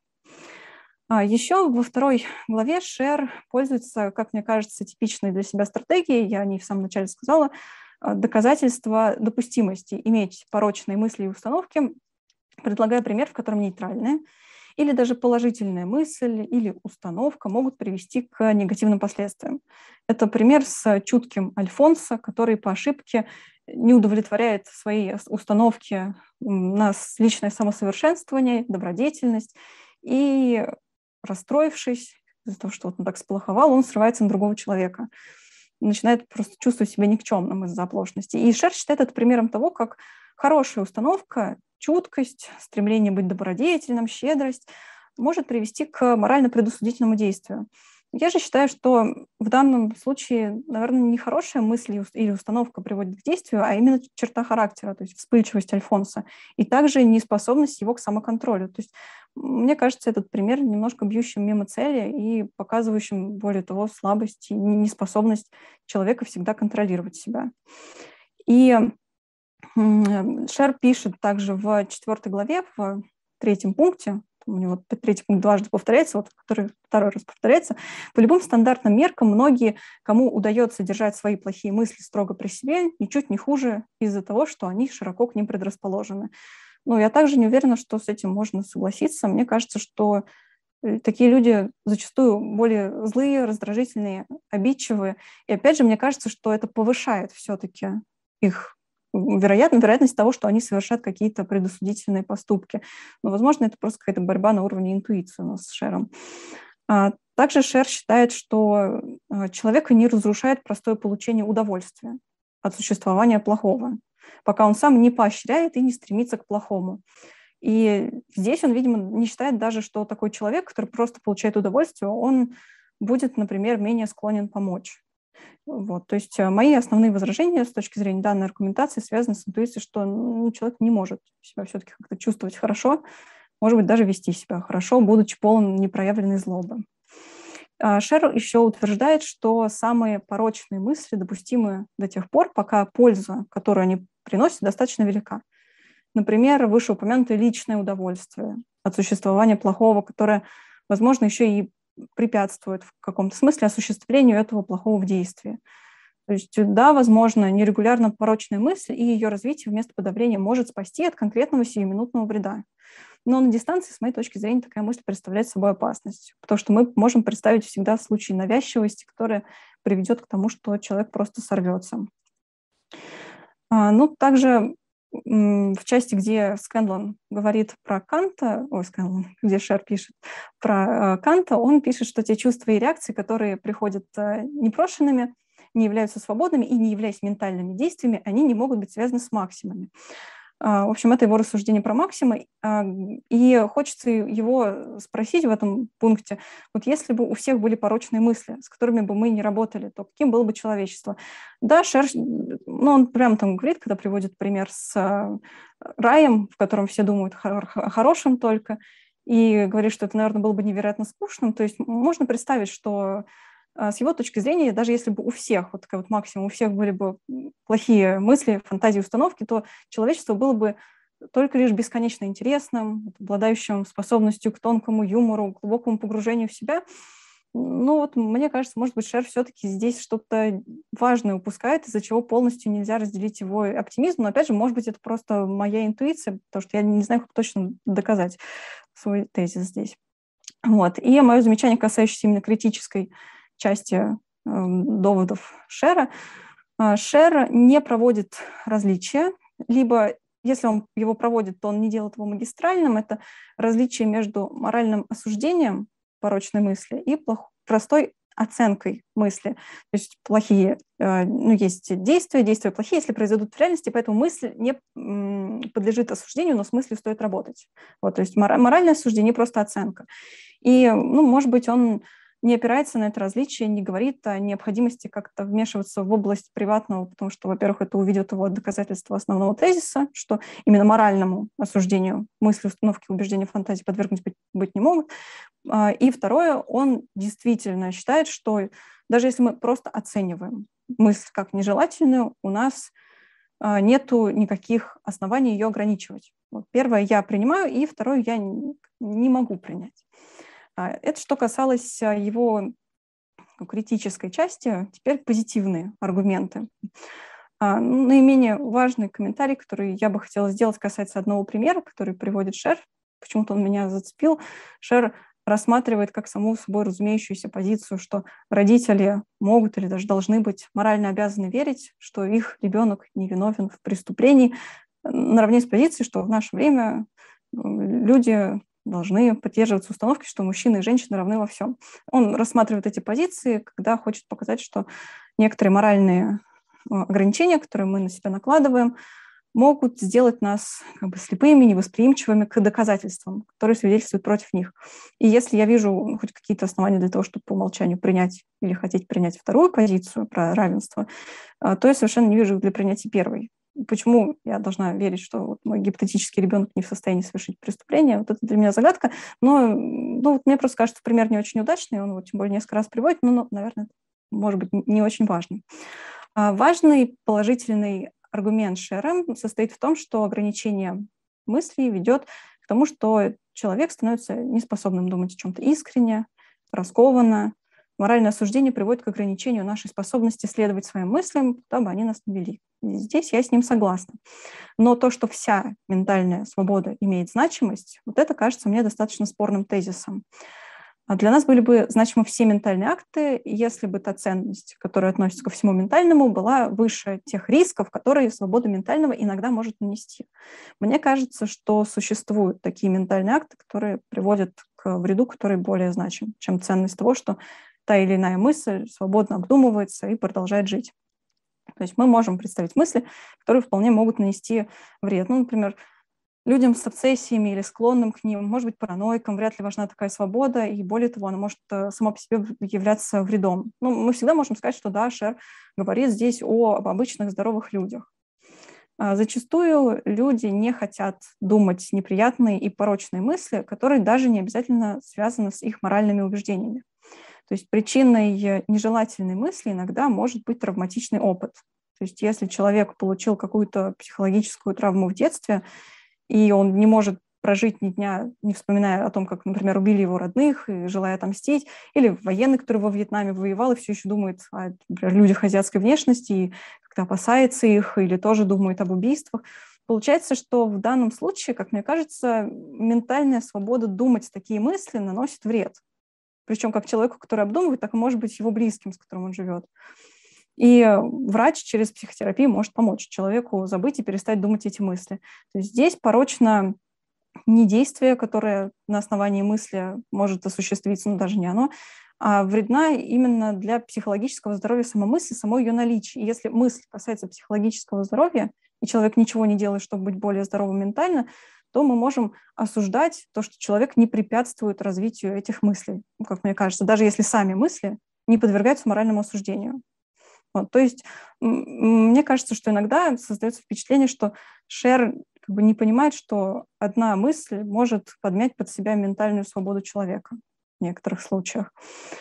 А еще во второй главе Шер пользуется, как мне кажется, типичной для себя стратегией, я о ней в самом начале сказала, доказательства допустимости иметь порочные мысли и установки, предлагая пример, в котором нейтральные или даже положительная мысль или установка могут привести к негативным последствиям. Это пример с чутким Альфонсо, который по ошибке не удовлетворяет свои установки на личное самосовершенствование, добродетельность, и, расстроившись из-за того, что он так сплоховал, он срывается на другого человека, начинает просто чувствовать себя никчемным из-за оплошности. И Шер считает это примером того, как хорошая установка, чуткость, стремление быть добродетельным, щедрость может привести к морально предосудительному действию. Я же считаю, что в данном случае, наверное, не хорошая мысль или установка приводит к действию, а именно черта характера, то есть вспыльчивость Альфонсо, и также неспособность его к самоконтролю. То есть мне кажется, этот пример немножко бьющим мимо цели и показывающим, более того, слабость и неспособность человека всегда контролировать себя. И Шер пишет также в четвертой главе, в третьем пункте, у него третий пункт дважды повторяется, вот, который второй раз повторяется, по любым стандартным меркам многие, кому удается держать свои плохие мысли строго при себе, ничуть не хуже из-за того, что они широко к ним предрасположены. Но я также не уверена, что с этим можно согласиться. Мне кажется, что такие люди зачастую более злые, раздражительные, обидчивые. И опять же, мне кажется, что это повышает все-таки их вероятно, вероятность того, что они совершат какие-то предосудительные поступки. Но, возможно, это просто какая-то борьба на уровне интуиции у нас с Шером. Также Шер считает, что человека не разрушает простое получение удовольствия от существования плохого, пока он сам не поощряет и не стремится к плохому. И здесь он, видимо, не считает даже, что такой человек, который просто получает удовольствие, он будет, например, менее склонен помочь. Вот, то есть мои основные возражения с точки зрения данной аргументации связаны с интуицией, что ну, человек не может себя все-таки как-то чувствовать хорошо, может быть, даже вести себя хорошо, будучи полон непроявленной злобы. Шер еще утверждает, что самые порочные мысли допустимы до тех пор, пока польза, которую они приносят, достаточно велика. Например, вышеупомянутое личное удовольствие от существования плохого, которое, возможно, еще и препятствует в каком-то смысле осуществлению этого плохого в действии. То есть, да, возможно, нерегулярно порочная мысль и ее развитие вместо подавления может спасти от конкретного сиюминутного вреда. Но на дистанции, с моей точки зрения, такая мысль представляет собой опасность, потому что мы можем представить всегда случай навязчивости, которая приведет к тому, что человек просто сорвется. А, ну, также в части, где Скэнлон говорит про Канта, ой, Скэнлон, где Шер пишет про Канта, он пишет, что те чувства и реакции, которые приходят непрошенными, не являются свободными и не являясь ментальными действиями, они не могут быть связаны с максимами. В общем, это его рассуждение про максимы. И хочется его спросить в этом пункте, вот если бы у всех были порочные мысли, с которыми бы мы не работали, то каким было бы человечество? Да, Шер, ну, он прямо там говорит, когда приводит пример с раем, в котором все думают о хорошем только, и говорит, что это, наверное, было бы невероятно скучным. То есть можно представить, что с его точки зрения, даже если бы у всех, вот такой вот максимум, у всех были бы плохие мысли, фантазии, установки, то человечество было бы только лишь бесконечно интересным, обладающим способностью к тонкому юмору, глубокому погружению в себя. Ну вот, мне кажется, может быть, Шер все-таки здесь что-то важное упускает, из-за чего полностью нельзя разделить его оптимизм. Но, опять же, может быть, это просто моя интуиция, потому что я не знаю, как точно доказать свой тезис здесь. Вот. И мое замечание, касающееся именно критической части э, доводов Шера. Шер не проводит различия, либо, если он его проводит, то он не делает его магистральным. Это различие между моральным осуждением порочной мысли и плох... простой оценкой мысли. То есть плохие, э, ну, есть действия, действия плохие, если произойдут в реальности, поэтому мысль не м, подлежит осуждению, но с мыслью стоит работать. Вот, то есть мор... моральное осуждение просто оценка. И, ну, может быть, он не опирается на это различие, не говорит о необходимости как-то вмешиваться в область приватного, потому что, во-первых, это уведет его от доказательства основного тезиса, что именно моральному осуждению мысли, установки, убеждения, фантазии подвергнуть быть, быть не могут. И второе, он действительно считает, что даже если мы просто оцениваем мысль как нежелательную, у нас нету никаких оснований ее ограничивать. Вот первое я принимаю, и второе я не могу принять. Это что касалось его критической части. Теперь позитивные аргументы. Наименее важный комментарий, который я бы хотела сделать, касается одного примера, который приводит Шер. Почему-то он меня зацепил. Шер рассматривает как саму собой разумеющуюся позицию, что родители могут или даже должны быть морально обязаны верить, что их ребенок невиновен в преступлении, наравне с позицией, что в наше время люди должны поддерживаться установки, что мужчины и женщины равны во всем. Он рассматривает эти позиции, когда хочет показать, что некоторые моральные ограничения, которые мы на себя накладываем, могут сделать нас как бы слепыми, невосприимчивыми к доказательствам, которые свидетельствуют против них. И если я вижу хоть какие-то основания для того, чтобы по умолчанию принять или хотеть принять вторую позицию про равенство, то я совершенно не вижу для принятия первой. Почему я должна верить, что вот мой гипотетический ребенок не в состоянии совершить преступление? Вот это для меня загадка. Но ну, вот мне просто кажется, пример не очень удачный, он его тем более несколько раз приводит, но, ну, наверное, может быть, не очень важный. А важный положительный аргумент Шера состоит в том, что ограничение мыслей ведет к тому, что человек становится неспособным думать о чем-то искренне, раскованно. Моральное осуждение приводит к ограничению нашей способности следовать своим мыслям, куда бы они нас ни вели. И здесь я с ним согласна. Но то, что вся ментальная свобода имеет значимость, вот это кажется мне достаточно спорным тезисом. А для нас были бы значимы все ментальные акты, если бы та ценность, которая относится ко всему ментальному, была выше тех рисков, которые свобода ментального иногда может нанести. Мне кажется, что существуют такие ментальные акты, которые приводят к вреду, который более значим, чем ценность того, что та или иная мысль свободно обдумывается и продолжает жить. То есть мы можем представить мысли, которые вполне могут нанести вред. Ну, например, людям с обсессиями или склонным к ним, может быть, параноикам, вряд ли важна такая свобода, и более того, она может сама по себе являться вредом. Ну, мы всегда можем сказать, что да, Шер говорит здесь о, об обычных здоровых людях. А зачастую люди не хотят думать неприятные и порочные мысли, которые даже не обязательно связаны с их моральными убеждениями. То есть причиной нежелательной мысли иногда может быть травматичный опыт. То есть если человек получил какую-то психологическую травму в детстве, и он не может прожить ни дня, не вспоминая о том, как, например, убили его родных и желая отомстить, или военный, который во Вьетнаме воевал и все еще думает о, например, людях азиатской внешности и как-то опасается их, или тоже думает об убийствах. Получается, что в данном случае, как мне кажется, ментальная свобода думать такие мысли наносит вред. Причем как человеку, который обдумывает, так и, может быть, его близким, с которым он живет. И врач через психотерапию может помочь человеку забыть и перестать думать эти мысли. То есть здесь порочно не действие, которое на основании мысли может осуществиться, но даже не оно, а вредна именно для психологического здоровья сама мысль, само ее наличие. И если мысль касается психологического здоровья, и человек ничего не делает, чтобы быть более здоровым ментально, то мы можем осуждать то, что человек не препятствует развитию этих мыслей, как мне кажется, даже если сами мысли не подвергаются моральному осуждению. Вот, то есть мне кажется, что иногда создается впечатление, что Шер как бы не понимает, что одна мысль может подмять под себя ментальную свободу человека в некоторых случаях.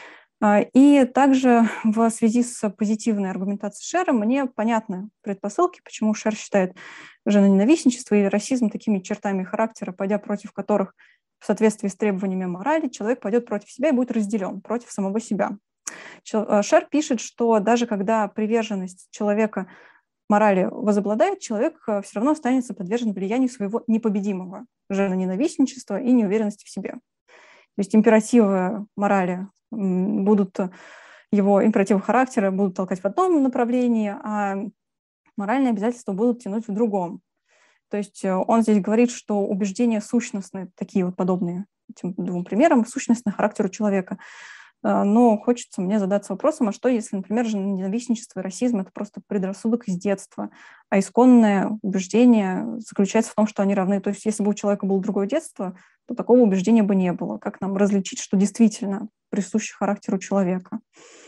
И также в связи с позитивной аргументацией Шера мне понятны предпосылки, почему Шер считает женоненавистничество и расизм такими чертами характера, пойдя против которых в соответствии с требованиями морали человек пойдет против себя и будет разделен против самого себя. Шер пишет, что даже когда приверженность человека морали возобладает, человек все равно останется подвержен влиянию своего непобедимого женоненавистничества и неуверенности в себе. То есть императивы морали будут, его императивы характера будут толкать в одном направлении, а моральные обязательства будут тянуть в другом. То есть он здесь говорит, что убеждения сущностны, такие вот подобные этим двум примерам, сущностны характеру человека. Но хочется мне задаться вопросом, а что, если, например, ненавистничество и расизм – это просто предрассудок из детства, а исконное убеждение заключается в том, что они равны. То есть если бы у человека было другое детство, то такого убеждения бы не было. Как нам различить, что действительно присуще характеру человека?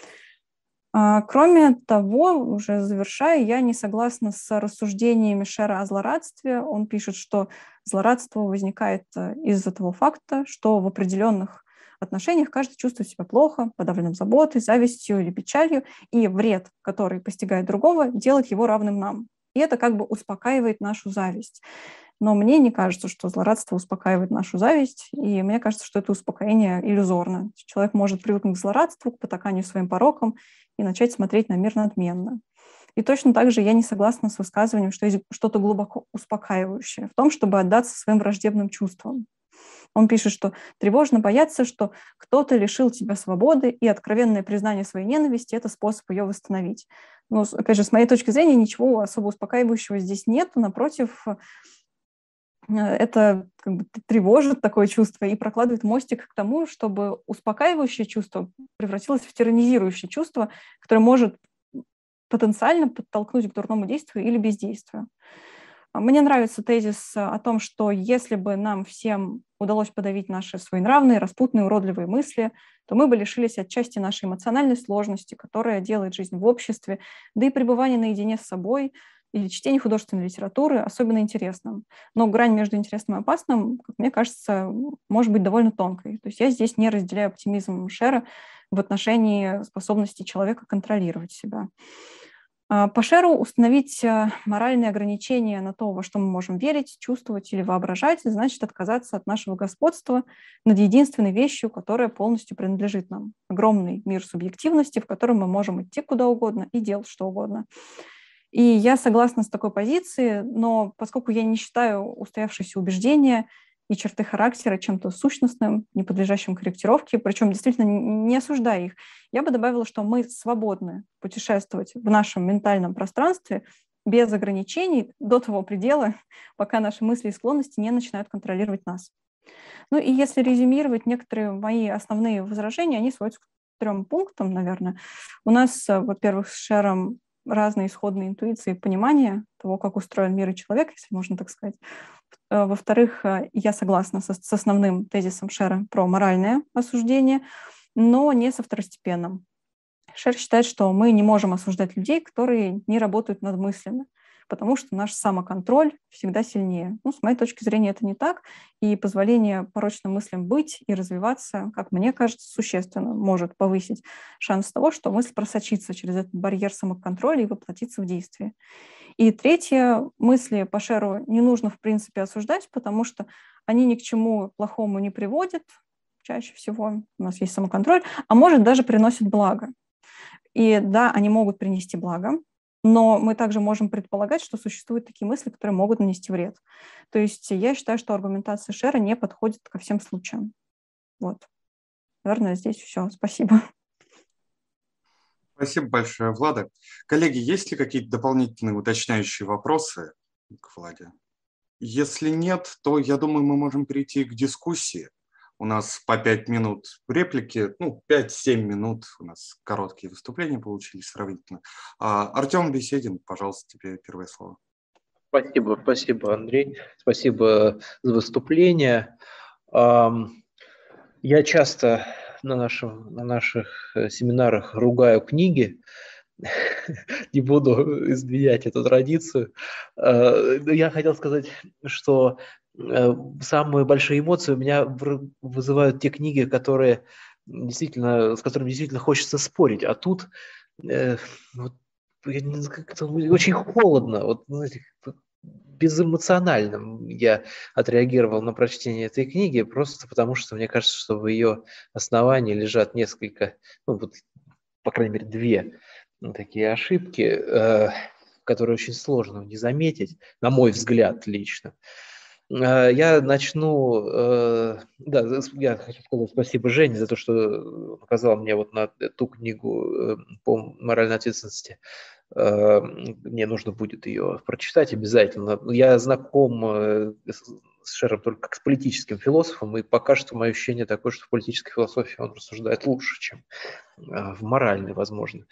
Кроме того, уже завершая, я не согласна с рассуждениями Шера о злорадстве. Он пишет, что злорадство возникает из-за того факта, что в определенных отношениях каждый чувствует себя плохо, подавленным заботой, завистью или печалью, и вред, который постигает другого, делает его равным нам. И это как бы успокаивает нашу зависть. Но мне не кажется, что злорадство успокаивает нашу зависть, и мне кажется, что это успокоение иллюзорно. Человек может привыкнуть к злорадству, к потаканию своим порокам и начать смотреть на мир надменно. И точно так же я не согласна с высказыванием, что есть что-то глубоко успокаивающее в том, чтобы отдаться своим враждебным чувствам. Он пишет, что тревожно бояться, что кто-то лишил тебя свободы, и откровенное признание своей ненависти – это способ ее восстановить. Но, опять же, с моей точки зрения, ничего особо успокаивающего здесь нет. Напротив, это как бы тревожит такое чувство и прокладывает мостик к тому, чтобы успокаивающее чувство превратилось в тиранизирующее чувство, которое может потенциально подтолкнуть к дурному действию или бездействию. Мне нравится тезис о том, что если бы нам всем удалось подавить наши своенравные, распутные, уродливые мысли, то мы бы лишились отчасти нашей эмоциональной сложности, которая делает жизнь в обществе, да и пребывание наедине с собой или чтение художественной литературы особенно интересным. Но грань между интересным и опасным, как мне кажется, может быть довольно тонкой. То есть я здесь не разделяю оптимизм Шера в отношении способности человека контролировать себя. По Шеру установить моральные ограничения на то, во что мы можем верить, чувствовать или воображать, значит отказаться от нашего господства над единственной вещью, которая полностью принадлежит нам. Огромный мир субъективности, в котором мы можем идти куда угодно и делать что угодно. И я согласна с такой позицией, но поскольку я не считаю устоявшиеся убеждения и черты характера чем-то сущностным, не подлежащим корректировке, причем действительно не осуждая их, я бы добавила, что мы свободны путешествовать в нашем ментальном пространстве без ограничений до того предела, пока наши мысли и склонности не начинают контролировать нас. Ну и если резюмировать некоторые мои основные возражения, они сводятся к трем пунктам, наверное. У нас, во-первых, с Шером разные исходные интуиции и понимания того, как устроен мир и человек, если можно так сказать. Во-вторых, я согласна со, с основным тезисом Шера про моральное осуждение, но не со второстепенным. Шер считает, что мы не можем осуждать людей, которые не работают над мыслями, потому что наш самоконтроль всегда сильнее. Ну, с моей точки зрения, это не так, и позволение порочным мыслям быть и развиваться, как мне кажется, существенно может повысить шанс того, что мысль просочится через этот барьер самоконтроля и воплотится в действие. И третье, мысли по Шеру не нужно, в принципе, осуждать, потому что они ни к чему плохому не приводят, чаще всего у нас есть самоконтроль, а может даже приносят благо. И да, они могут принести благо, но мы также можем предполагать, что существуют такие мысли, которые могут нанести вред. То есть я считаю, что аргументация Шера не подходит ко всем случаям. Вот. Наверное, здесь все. Спасибо. Спасибо большое, Влада. Коллеги, есть ли какие-то дополнительные уточняющие вопросы к Владе? Если нет, то, я думаю, мы можем перейти к дискуссии. У нас по пять минут реплики, ну, пять-семь минут у нас короткие выступления получились сравнительно. А, Артем Беседин, пожалуйста, тебе первое слово. Спасибо, спасибо, Андрей. Спасибо за выступление. Я часто на, нашем, на наших семинарах ругаю книги. Не буду изменять эту традицию. Я хотел сказать, что самые большие эмоции у меня вызывают те книги, которые действительно, с которыми действительно хочется спорить. А тут вот, как-то очень холодно, вот, знаете, безэмоционально я отреагировал на прочтение этой книги, просто потому что мне кажется, что в ее основании лежат несколько, ну, вот, по крайней мере, две такие ошибки, э, которые очень сложно не заметить, на мой взгляд лично. Э, я начну, э, да, я хочу сказать спасибо Жене за то, что указал мне вот на ту книгу э, по моральной ответственности. Э, мне нужно будет ее прочитать обязательно. Я знаком э, с Шером только как с политическим философом, и пока что мое ощущение такое, что в политической философии он рассуждает лучше, чем в моральной, возможно.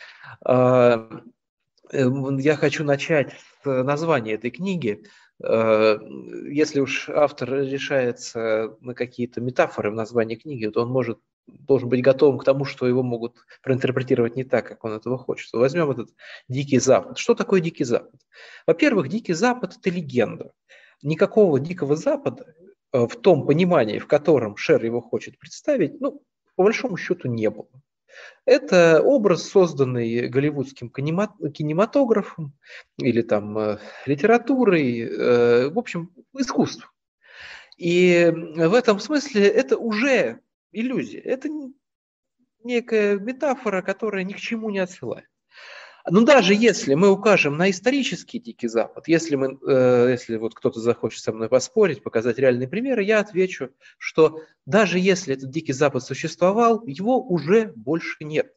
Я хочу начать с названия этой книги. Если уж автор решается на какие-то метафоры в названии книги, то он может, должен быть готовым к тому, что его могут проинтерпретировать не так, как он этого хочет. Возьмем этот Дикий Запад. Что такое Дикий Запад? Во-первых, Дикий Запад – это легенда. Никакого Дикого Запада в том понимании, в котором Шер его хочет представить, ну, по большому счету не было. Это образ, созданный голливудским кинематографом или там литературой, в общем, искусством. И в этом смысле это уже иллюзия, это некая метафора, которая ни к чему не отсылает. Но даже если мы укажем на исторический Дикий Запад, если, мы, э, если вот кто-то захочет со мной поспорить, показать реальные примеры, я отвечу, что даже если этот Дикий Запад существовал, его уже больше нет.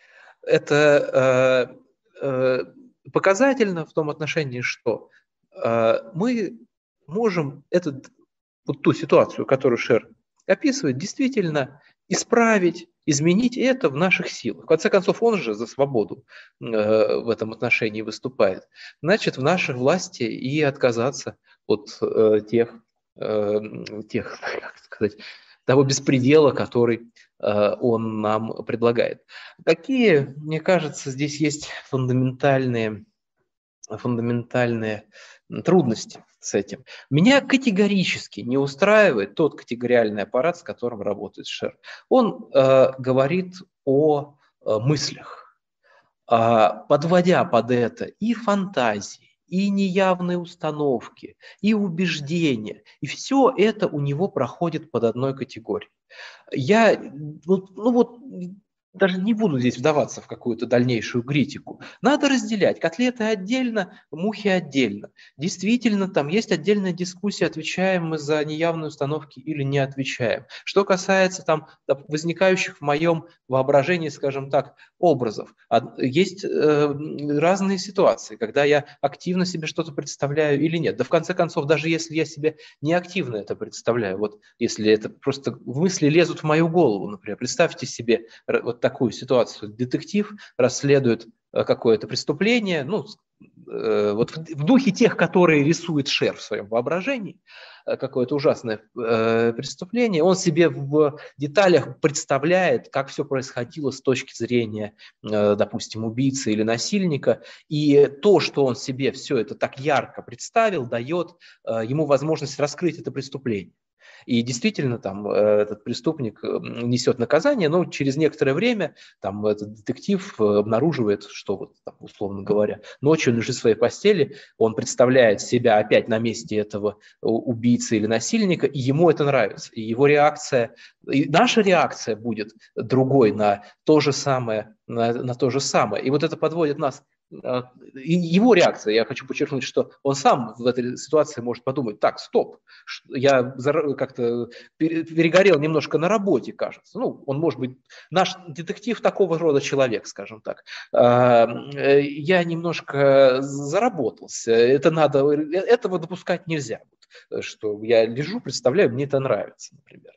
Это э, э, показательно в том отношении, что э, мы можем этот, вот ту ситуацию, которую Шер описывает, действительно исправить, изменить, и это в наших силах. В конце концов, он же за свободу э, в этом отношении выступает. Значит, в нашей власти и отказаться от э, тех, э, тех, как сказать, того беспредела, который э, он нам предлагает. Какие, мне кажется, здесь есть фундаментальные, фундаментальные трудности с этим. Меня категорически не устраивает тот категориальный аппарат, с которым работает Шер. Он э, говорит о э, мыслях, э, подводя под это и фантазии, и неявные установки, и убеждения. И все это у него проходит под одной категорией. Я, ну, ну вот, даже не буду здесь вдаваться в какую-то дальнейшую критику. Надо разделять. Котлеты отдельно, мухи отдельно. Действительно, там есть отдельная дискуссия, отвечаем мы за неявные установки или не отвечаем. Что касается там возникающих в моем воображении, скажем так, образов. Есть э, разные ситуации, когда я активно себе что-то представляю или нет. Да в конце концов, даже если я себе не активно это представляю, вот если это просто мысли лезут в мою голову, например, представьте себе вот такую ситуацию. Детектив расследует какое-то преступление, ну, вот в духе тех, которые рисует Шер в своем воображении, какое-то ужасное преступление, он себе в деталях представляет, как все происходило с точки зрения, допустим, убийцы или насильника, и то, что он себе все это так ярко представил, дает ему возможность раскрыть это преступление. И действительно, там этот преступник несет наказание, но через некоторое время там этот детектив обнаруживает, что, вот, там, условно говоря, ночью он лежит в своей постели, он представляет себя опять на месте этого убийцы или насильника, и ему это нравится. И его реакция, и наша реакция будет другой на то же самое, на, на то же самое. И вот это подводит нас. Его реакция, я хочу подчеркнуть, что он сам в этой ситуации может подумать: так, стоп, я как-то перегорел немножко на работе, кажется. Ну, он может быть, наш детектив такого рода человек, скажем так. Я немножко заработался, это надо, этого допускать нельзя, что я лежу, представляю, мне это нравится, например.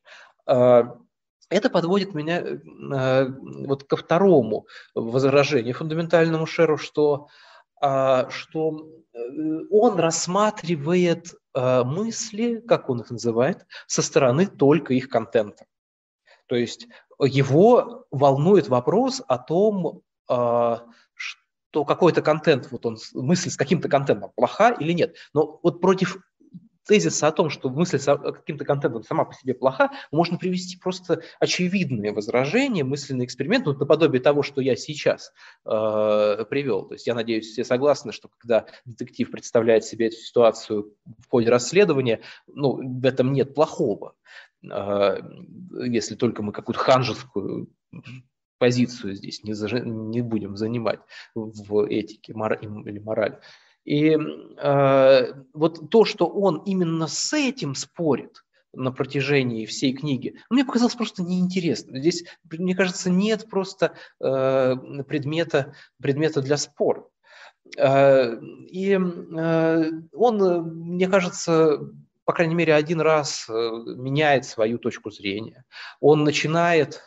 Это подводит меня э, вот ко второму возражению фундаментальному Шеру, что, э, что он рассматривает э, мысли, как он их называет, со стороны только их контента. То есть его волнует вопрос о том, э, что какой-то контент, вот он, мысль с каким-то контентом плоха или нет. Но вот против тезиса о том, что мысль с каким-то контентом сама по себе плоха, можно привести просто очевидные возражения, мысленный эксперимент, вот наподобие того, что я сейчас э, привел. То есть я надеюсь, все согласны, что когда детектив представляет себе эту ситуацию в ходе расследования, ну, в этом нет плохого, э, если только мы какую-то ханжескую позицию здесь не, заж... не будем занимать в этике мор... или морали. И э, вот то, что он именно с этим спорит на протяжении всей книги, мне показалось просто неинтересно. Здесь, мне кажется, нет просто э, предмета, предмета для спора. Э, и э, он, мне кажется, по крайней мере, один раз меняет свою точку зрения. Он начинает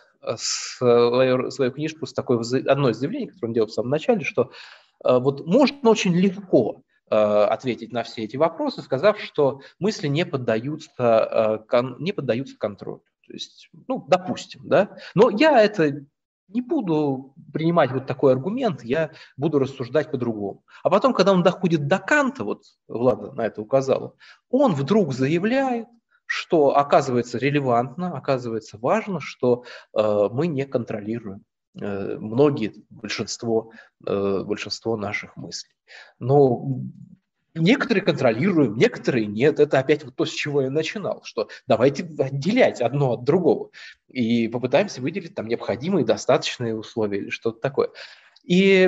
свою, свою книжку с такой, одной из заявлений, которое он делал в самом начале, что вот можно очень легко э, ответить на все эти вопросы, сказав, что мысли не поддаются, э, кон, не поддаются контролю. То есть, ну, допустим, да. Но я это не буду принимать вот такой аргумент, я буду рассуждать по-другому. А потом, когда он доходит до Канта, вот Влада на это указала, он вдруг заявляет, что оказывается релевантно, оказывается важно, что э, мы не контролируем многие, большинство, большинство наших мыслей. Но некоторые контролируем, некоторые нет. Это опять вот то, с чего я начинал, что давайте отделять одно от другого и попытаемся выделить там необходимые, достаточные условия или что-то такое. И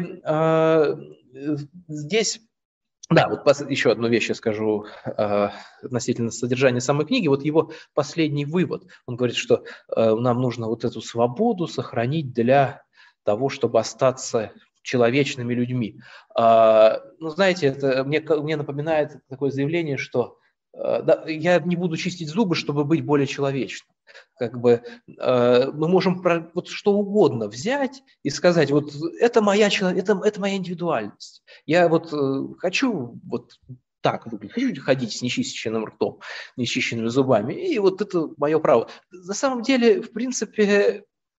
э, здесь... Да, вот еще одну вещь я скажу э, относительно содержания самой книги. Вот его последний вывод. Он говорит, что э, нам нужно вот эту свободу сохранить для того, чтобы остаться человечными людьми. Э, ну, знаете, это мне, мне напоминает такое заявление, что э, да, я не буду чистить зубы, чтобы быть более человечным. Как бы э, мы можем про, вот что угодно взять и сказать, вот это моя, это, это моя индивидуальность. Я вот э, хочу вот так выглядеть, хочу ходить с нечищенным ртом, нечищенными зубами, и вот это мое право. На самом деле, в принципе,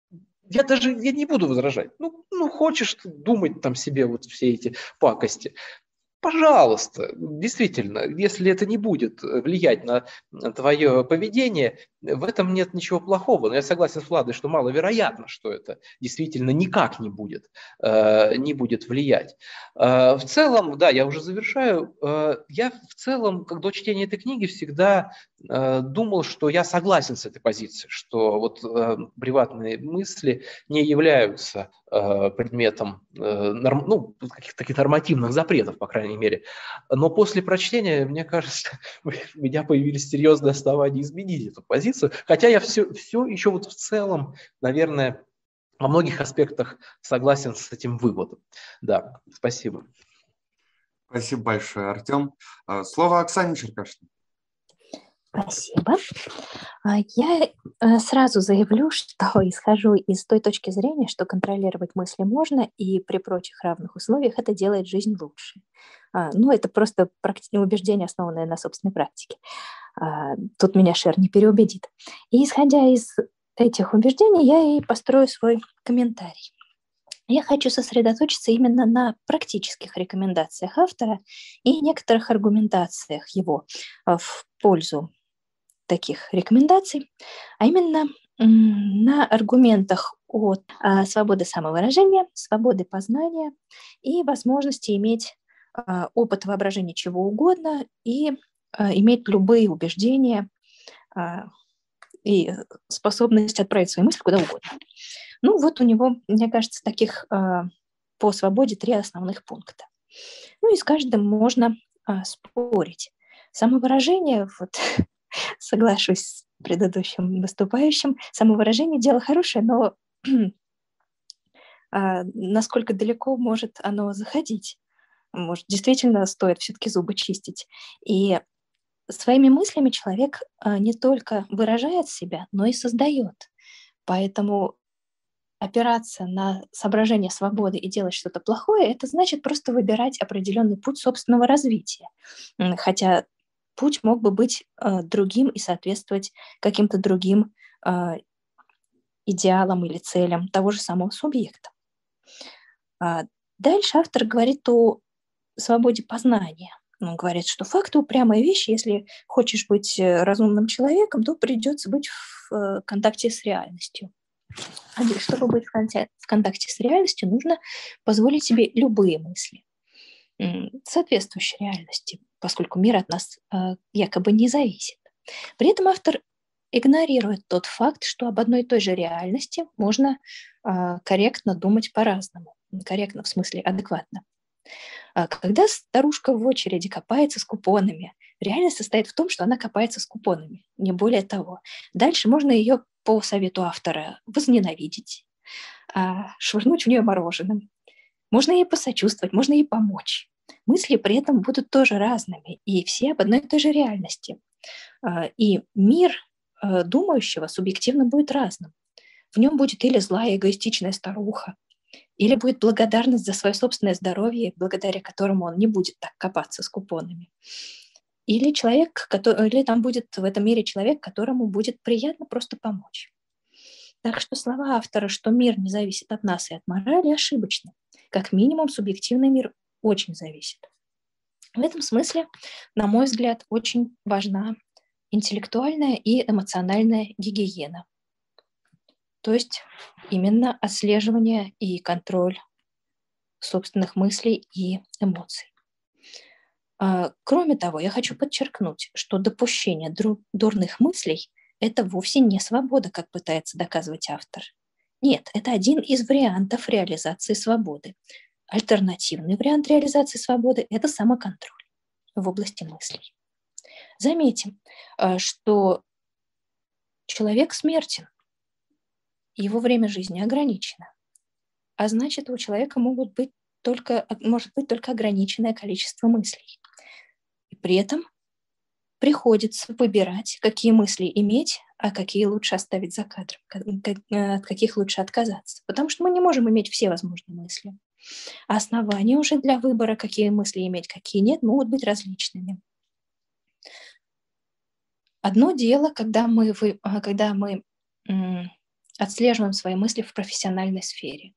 я даже я не буду возражать. Ну, ну хочешь думать там себе вот все эти пакости. Пожалуйста, действительно, если это не будет влиять на твое поведение, в этом нет ничего плохого. Но я согласен с Владой, что маловероятно, что это действительно никак не будет, э, не будет влиять. Э, в целом, да, я уже завершаю, э, я в целом, когда чтения этой книги, всегда э, думал, что я согласен с этой позицией, что вот э, приватные мысли не являются э, предметом э, норм, ну, каких-то таких нормативных запретов, по крайней мере. Но после прочтения, мне кажется, у меня появились серьезные основания изменить эту позицию, хотя я все, все еще вот в целом, наверное, во многих аспектах согласен с этим выводом. Да, спасибо. Спасибо большое, Артем. Слово Оксане Черкашиной. Спасибо. Я сразу заявлю, что исхожу из той точки зрения, что контролировать мысли можно, и при прочих равных условиях это делает жизнь лучше. Ну, это просто убеждение, основанное на собственной практике. Тут меня Шер не переубедит. И исходя из этих убеждений, я и построю свой комментарий. Я хочу сосредоточиться именно на практических рекомендациях автора и некоторых аргументациях его в пользу таких рекомендаций, а именно на аргументах от свободы самовыражения, свободы познания и возможности иметь опыт воображения чего угодно и иметь любые убеждения и способность отправить свои мысли куда угодно. Ну вот у него, мне кажется, таких по свободе три основных пункта. Ну и с каждым можно спорить. Самовыражение, вот соглашусь с предыдущим выступающим, самовыражение – дело хорошее, но насколько далеко может оно заходить? Может, действительно стоит все-таки зубы чистить. И своими мыслями человек не только выражает себя, но и создает. Поэтому опираться на соображение свободы и делать что-то плохое – это значит просто выбирать определенный путь собственного развития. Хотя путь мог бы быть э, другим и соответствовать каким-то другим э, идеалам или целям того же самого субъекта. А дальше автор говорит о свободе познания. Он говорит, что факты – упрямая вещь. Если хочешь быть разумным человеком, то придется быть в э, контакте с реальностью. А чтобы быть в контакте, в контакте с реальностью, нужно позволить себе любые мысли, соответствующие реальности, поскольку мир от нас э, якобы не зависит. При этом автор игнорирует тот факт, что об одной и той же реальности можно э, корректно думать по-разному. Корректно в смысле адекватно. А когда старушка в очереди копается с купонами, реальность состоит в том, что она копается с купонами, не более того. Дальше можно ее по совету автора возненавидеть, э, швырнуть в нее мороженым. Можно ей посочувствовать, можно ей помочь. Мысли при этом будут тоже разными, и все об одной и той же реальности. И мир думающего субъективно будет разным. В нем будет или злая эгоистичная старуха, или будет благодарность за свое собственное здоровье, благодаря которому он не будет так копаться с купонами. Или человек, который, или там будет в этом мире человек, которому будет приятно просто помочь. Так что слова автора, что мир не зависит от нас и от морали, ошибочны. Как минимум, субъективный мир очень зависит. В этом смысле, на мой взгляд, очень важна интеллектуальная и эмоциональная гигиена. То есть именно отслеживание и контроль собственных мыслей и эмоций. Кроме того, я хочу подчеркнуть, что допущение дурных мыслей – это вовсе не свобода, как пытается доказывать автор. Нет, это один из вариантов реализации свободы. Альтернативный вариант реализации свободы – это самоконтроль в области мыслей. Заметим, что человек смертен, его время жизни ограничено, а значит, у человека могут быть только, может быть только ограниченное количество мыслей. И при этом приходится выбирать, какие мысли иметь, а какие лучше оставить за кадром, от каких лучше отказаться. Потому что мы не можем иметь все возможные мысли. А основания уже для выбора, какие мысли иметь, какие нет, могут быть различными. Одно дело, когда мы, когда мы м, отслеживаем свои мысли в профессиональной сфере.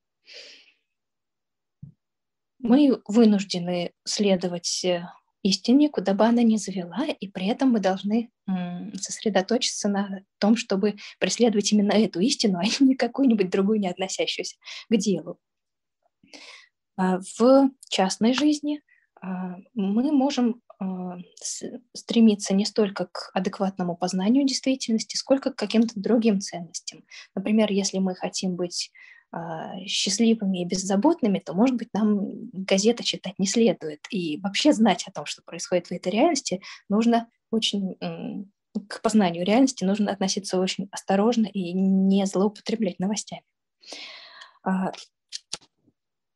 Мы вынуждены следовать истине, куда бы она ни завела, и при этом мы должны м, сосредоточиться на том, чтобы преследовать именно эту истину, а не какую-нибудь другую, не относящуюся к делу. А в частной жизни а, мы можем а, с, стремиться не столько к адекватному познанию действительности, сколько к каким-то другим ценностям. Например, если мы хотим быть счастливыми и беззаботными, то, может быть, нам газеты читать не следует. И вообще знать о том, что происходит в этой реальности, нужно очень... К познанию реальности нужно относиться очень осторожно и не злоупотреблять новостями.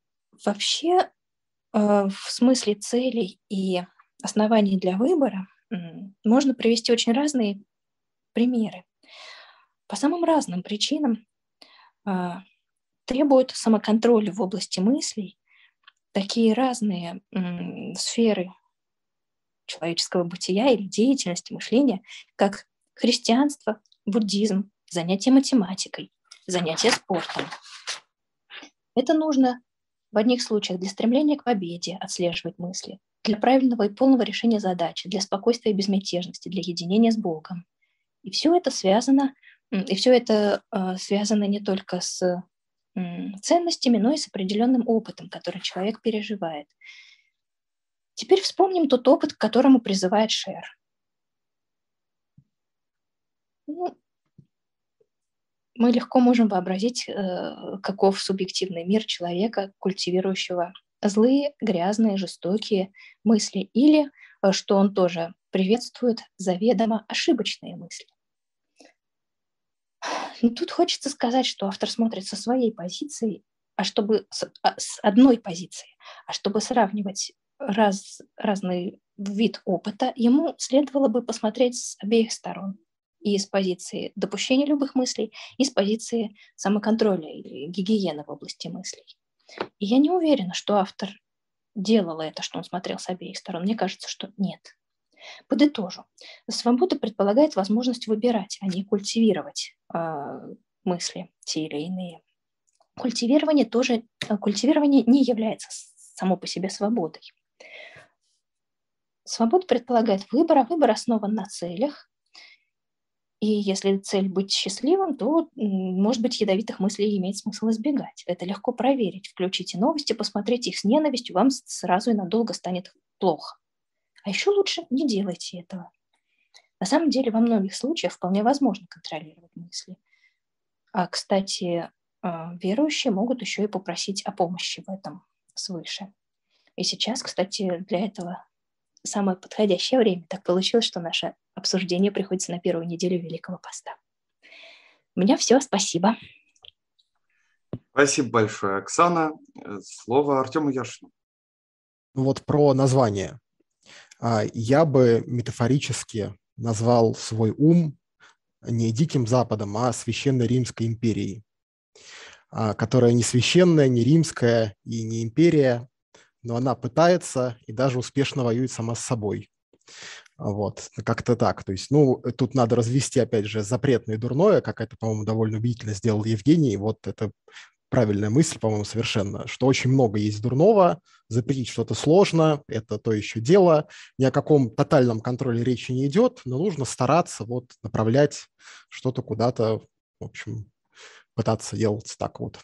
Вообще, в смысле целей и оснований для выбора, можно привести очень разные примеры. По самым разным причинам э, требуют самоконтроля в области мыслей такие разные м, сферы человеческого бытия или деятельности, мышления, как христианство, буддизм, занятия математикой, занятия спортом. Это нужно в одних случаях для стремления к победе отслеживать мысли, для правильного и полного решения задачи, для спокойствия и безмятежности, для единения с Богом. И все это связано, и все это э, связано не только с э, ценностями, но и с определенным опытом, который человек переживает. Теперь вспомним тот опыт, к которому призывает Шер. Ну, мы легко можем вообразить, э, каков субъективный мир человека, культивирующего злые, грязные, жестокие мысли, или э, что он тоже приветствует заведомо ошибочные мысли. Но тут хочется сказать, что автор смотрит со своей позиции, а чтобы с, а, с одной позиции, а чтобы сравнивать раз, разный вид опыта, ему следовало бы посмотреть с обеих сторон. И с позиции допущения любых мыслей, и с позиции самоконтроля или гигиены в области мыслей. И я не уверена, что автор делал это, что он смотрел с обеих сторон. Мне кажется, что нет. Подытожу. Свобода предполагает возможность выбирать, а не культивировать э, мысли, те или иные. Культивирование тоже, культивирование не является само по себе свободой. Свобода предполагает выбор, а выбор основан на целях. И если цель быть счастливым, то, может быть, ядовитых мыслей имеет смысл избегать. Это легко проверить. Включите новости, посмотрите их с ненавистью, вам сразу и надолго станет плохо. А еще лучше не делайте этого. На самом деле, во многих случаях вполне возможно контролировать мысли. А, кстати, верующие могут еще и попросить о помощи в этом свыше. И сейчас, кстати, для этого самое подходящее время. Так получилось, что наше обсуждение приходится на первую неделю Великого Поста. У меня все, спасибо. Спасибо большое, Оксана. Слово Артему Яшину. Вот про название. Я бы метафорически назвал свой ум не Диким Западом, а Священной Римской империей, которая не священная, не римская и не империя, но она пытается и даже успешно воюет сама с собой. Вот, как-то так. То есть, ну, тут надо развести, опять же, запретное и дурное, как это, по-моему, довольно убедительно сделал Евгений. Вот это правильная мысль, по-моему, совершенно, что очень много есть дурного, запретить что-то сложно, это то еще дело. Ни о каком тотальном контроле речи не идет, но нужно стараться вот направлять что-то куда-то, в общем, пытаться делать так вот.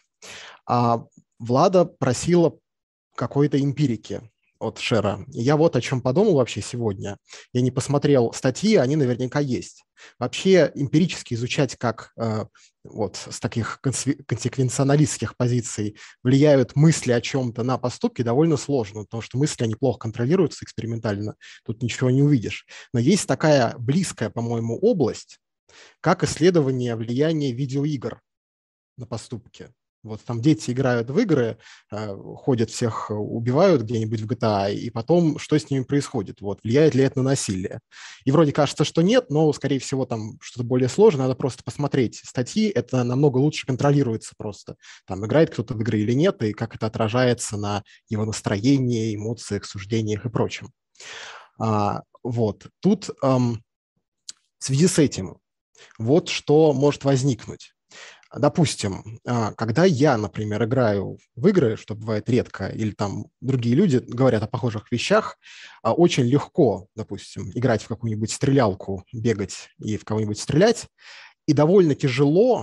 А Влада просила какой-то эмпирики от Шера. И я вот о чем подумал вообще сегодня. Я не посмотрел статьи, они наверняка есть. Вообще эмпирически изучать, как э, вот с таких консеквенционалистских позиций влияют мысли о чем-то на поступки, довольно сложно, потому что мысли, они плохо контролируются экспериментально, тут ничего не увидишь. Но есть такая близкая, по-моему, область, как исследование влияния видеоигр на поступки. Вот там дети играют в игры, ходят, всех убивают где-нибудь в джи ти эй, и потом что с ними происходит? Вот, влияет ли это на насилие? И вроде кажется, что нет, но, скорее всего, там что-то более сложное, надо просто посмотреть статьи, это намного лучше контролируется просто. Там играет кто-то в игры или нет, и как это отражается на его настроении, эмоциях, суждениях и прочем. А, вот, тут эм, в связи с этим вот что может возникнуть. Допустим, когда я, например, играю в игры, что бывает редко, или там другие люди говорят о похожих вещах, очень легко, допустим, играть в какую-нибудь стрелялку, бегать и в кого-нибудь стрелять, и довольно тяжело,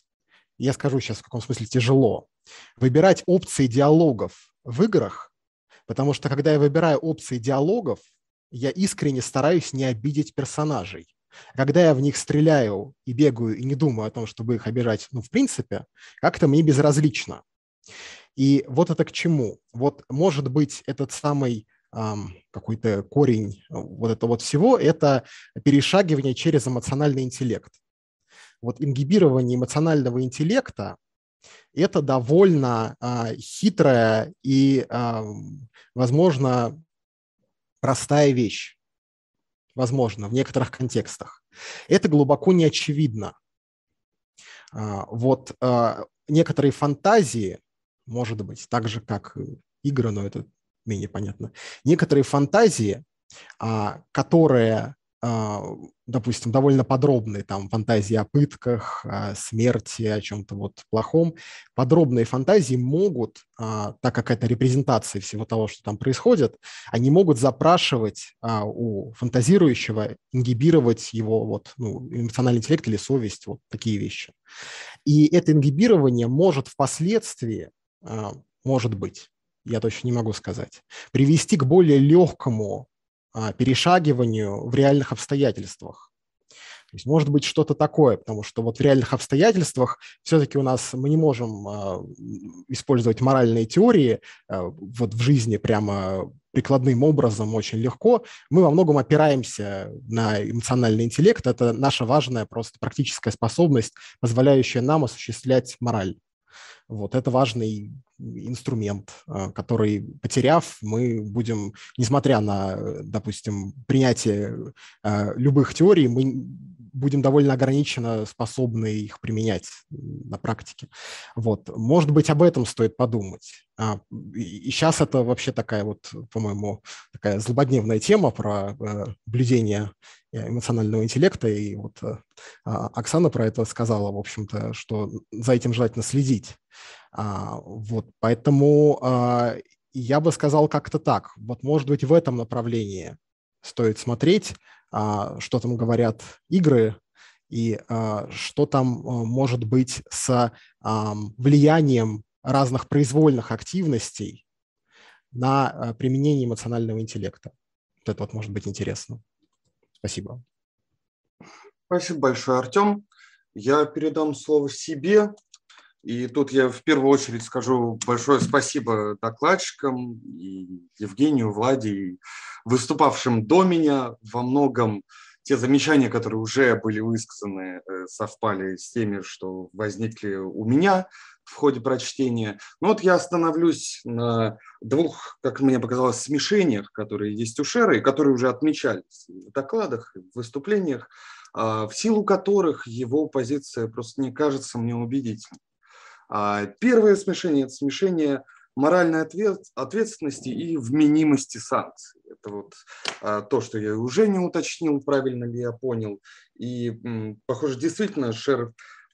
я скажу сейчас, в каком смысле тяжело, выбирать опции диалогов в играх, потому что когда я выбираю опции диалогов, я искренне стараюсь не обидеть персонажей. Когда я в них стреляю и бегаю, и не думаю о том, чтобы их обижать, ну, в принципе, как-то мне безразлично. И вот это к чему? Вот, может быть, этот самый эм, какой-то корень вот этого вот всего – это перешагивание через эмоциональный интеллект. Вот ингибирование эмоционального интеллекта – это довольно э, хитрая и, э, возможно, простая вещь. возможно, в некоторых контекстах. Это глубоко не очевидно. Вот некоторые фантазии, может быть, так же, как игры, но это менее понятно, некоторые фантазии, которые, допустим, довольно подробные, там, фантазии о пытках, о смерти, о чем-то вот плохом, подробные фантазии могут, так как это репрезентация всего того, что там происходит, они могут запрашивать у фантазирующего, ингибировать его вот, ну, эмоциональный интеллект или совесть, вот такие вещи. И это ингибирование может впоследствии, может быть, я точно не могу сказать, привести к более легкому перешагиванию в реальных обстоятельствах. То есть может быть что-то такое, потому что вот в реальных обстоятельствах все-таки у нас мы не можем использовать моральные теории вот в жизни прямо прикладным образом очень легко. Мы во многом опираемся на эмоциональный интеллект. Это наша важная просто практическая способность, позволяющая нам осуществлять мораль. Вот это важный инструмент, который, потеряв, мы будем, несмотря на, допустим, принятие любых теорий, мы будем довольно ограниченно способны их применять на практике. Вот. Может быть, об этом стоит подумать. И сейчас это вообще такая вот, по-моему, такая злободневная тема про блюдение эмоционального интеллекта, и вот Оксана про это сказала, в общем-то, что за этим желательно следить. Вот, поэтому я бы сказал как-то так. Вот, может быть, в этом направлении стоит смотреть, что там говорят игры, и что там может быть с влиянием разных произвольных активностей на применение эмоционального интеллекта. Вот это вот может быть интересно. Спасибо. Спасибо большое, Артем. Я передам слово себе. И тут я в первую очередь скажу большое спасибо докладчикам, и Евгению, Владе, и выступавшим до меня. Во многом те замечания, которые уже были высказаны, совпали с теми, что возникли у меня в ходе прочтения. Но вот я остановлюсь на двух, как мне показалось, смешениях, которые есть у Шера, и которые уже отмечались в докладах, в выступлениях, в силу которых его позиция просто не кажется мне убедительной. Первое смешение – это смешение моральной ответственности и вменимости санкций. Это вот то, что я уже не уточнил, правильно ли я понял. И, похоже, действительно, Шер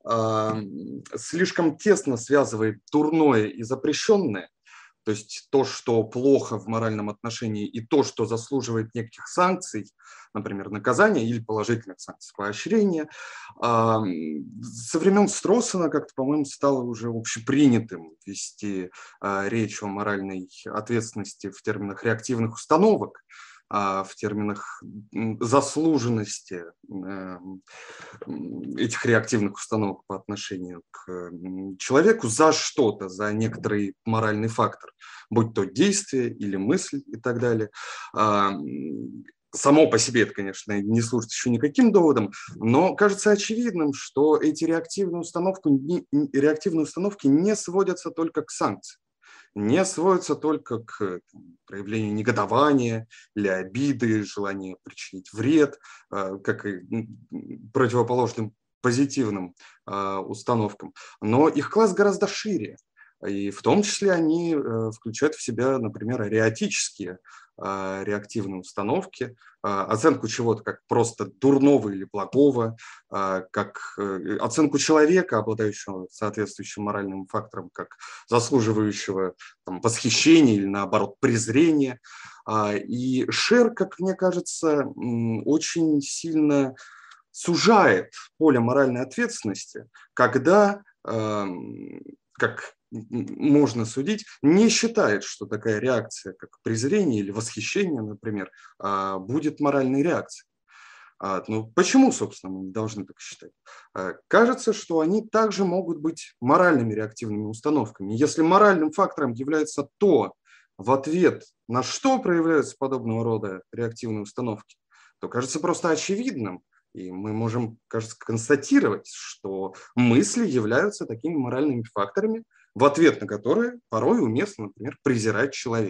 слишком тесно связывает дурное и запрещенное, то есть то, что плохо в моральном отношении, и то, что заслуживает неких санкций, например, наказания или положительных санкций, поощрения. Со времен Строссена как-то, по-моему, стало уже общепринятым вести речь о моральной ответственности в терминах реактивных установок, в терминах заслуженности этих реактивных установок по отношению к человеку за что-то, за некоторый моральный фактор, будь то действие или мысль и так далее. Само по себе это, конечно, не служит еще никаким доводом, но кажется очевидным, что эти реактивные установки, реактивные установки не сводятся только к санкциям, не сводятся только к там, проявлению негодования или обиды, желания причинить вред, как и противоположным позитивным установкам. Но их класс гораздо шире. И в том числе они включают в себя, например, ариотические реактивные установки, оценку чего-то как просто дурного или благого, как оценку человека, обладающего соответствующим моральным фактором, как заслуживающего там, восхищения или, наоборот, презрения. И Шер, как мне кажется, очень сильно сужает поле моральной ответственности, когда, как можно судить, не считает, что такая реакция, как презрение или восхищение, например, будет моральной реакцией. Ну, почему, собственно, мы не должны так считать? Кажется, что они также могут быть моральными реактивными установками. Если моральным фактором является то, в ответ на что проявляются подобного рода реактивные установки, то кажется просто очевидным, и мы можем, кажется, констатировать, что мысли являются такими моральными факторами, в ответ на которые порой уместно, например, презирать человека.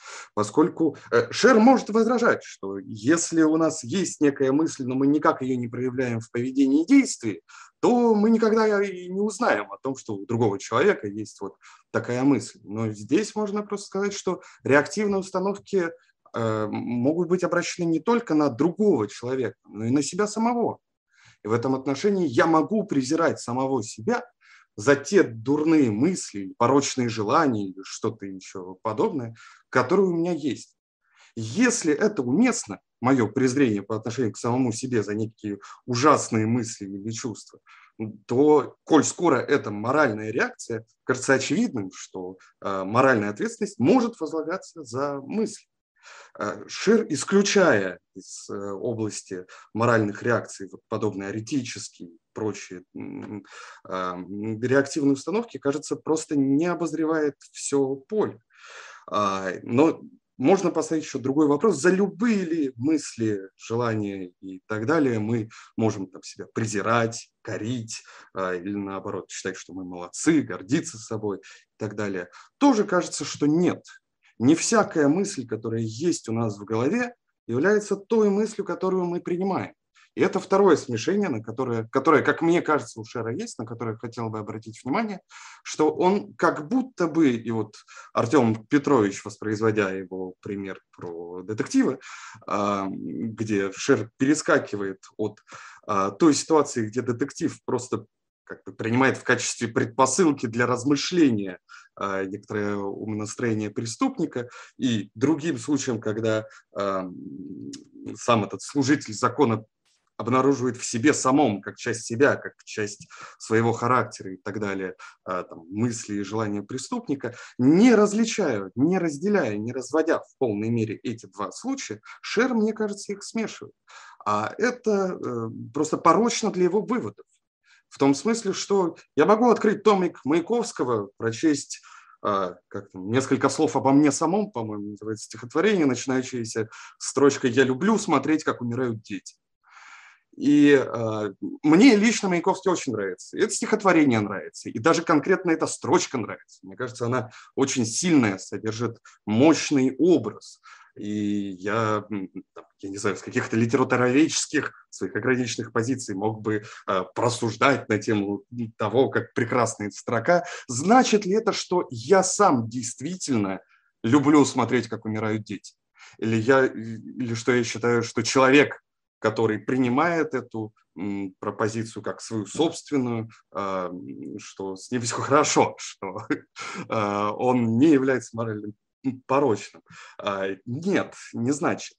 Поскольку э, Шер может возражать, что если у нас есть некая мысль, но мы никак ее не проявляем в поведении и действии, то мы никогда и не узнаем о том, что у другого человека есть вот такая мысль. Но здесь можно просто сказать, что реактивные установки э, могут быть обращены не только на другого человека, но и на себя самого. И в этом отношении я могу презирать самого себя за те дурные мысли, порочные желания или что-то еще подобное, которые у меня есть. Если это уместно, мое презрение по отношению к самому себе за некие ужасные мысли или чувства, то, коль скоро это моральная реакция, кажется очевидным, что э, моральная ответственность может возлагаться за мысли. Шир, исключая из области моральных реакций вот подобные аретические и прочие реактивные установки, кажется, просто не обозревает все поле. Но можно поставить еще другой вопрос. За любые ли мысли, желания и так далее мы можем там себя презирать, корить или наоборот считать, что мы молодцы, гордиться собой и так далее. Тоже кажется, что нет. Не всякая мысль, которая есть у нас в голове, является той мыслью, которую мы принимаем. И это второе смешение, на которое, которое, как мне кажется, у Шера есть, на которое я хотел бы обратить внимание, что он как будто бы, и вот Артем Петрович, воспроизводя его пример про детективы, где Шер перескакивает от той ситуации, где детектив просто как бы принимает в качестве предпосылки для размышления э, некоторое умонастроение преступника, и другим случаем, когда э, сам этот служитель закона обнаруживает в себе самом, как часть себя, как часть своего характера и так далее, э, там, мысли и желания преступника, не различая, не разделяя, не разводя в полной мере эти два случая, Шер, мне кажется, их смешивает. А это э, просто порочно для его выводов. В том смысле, что я могу открыть томик Маяковского, прочесть э, как там, несколько слов обо мне самом, по-моему, называется стихотворение, начинающееся строчкой «Я люблю смотреть, как умирают дети». И э, мне лично Маяковский очень нравится. И это стихотворение нравится. И даже конкретно эта строчка нравится. Мне кажется, она очень сильная, содержит мощный образ. И я, я не знаю, с каких-то литературоведческих своих ограниченных позиций мог бы э, просуждать на тему того, как прекрасна эта строка. Значит ли это, что я сам действительно люблю смотреть, как умирают дети? Или, я, или что я считаю, что человек, который принимает эту м, пропозицию как свою собственную, э, что с ним все хорошо, что э, он не является моральным порочным. Нет, не значит.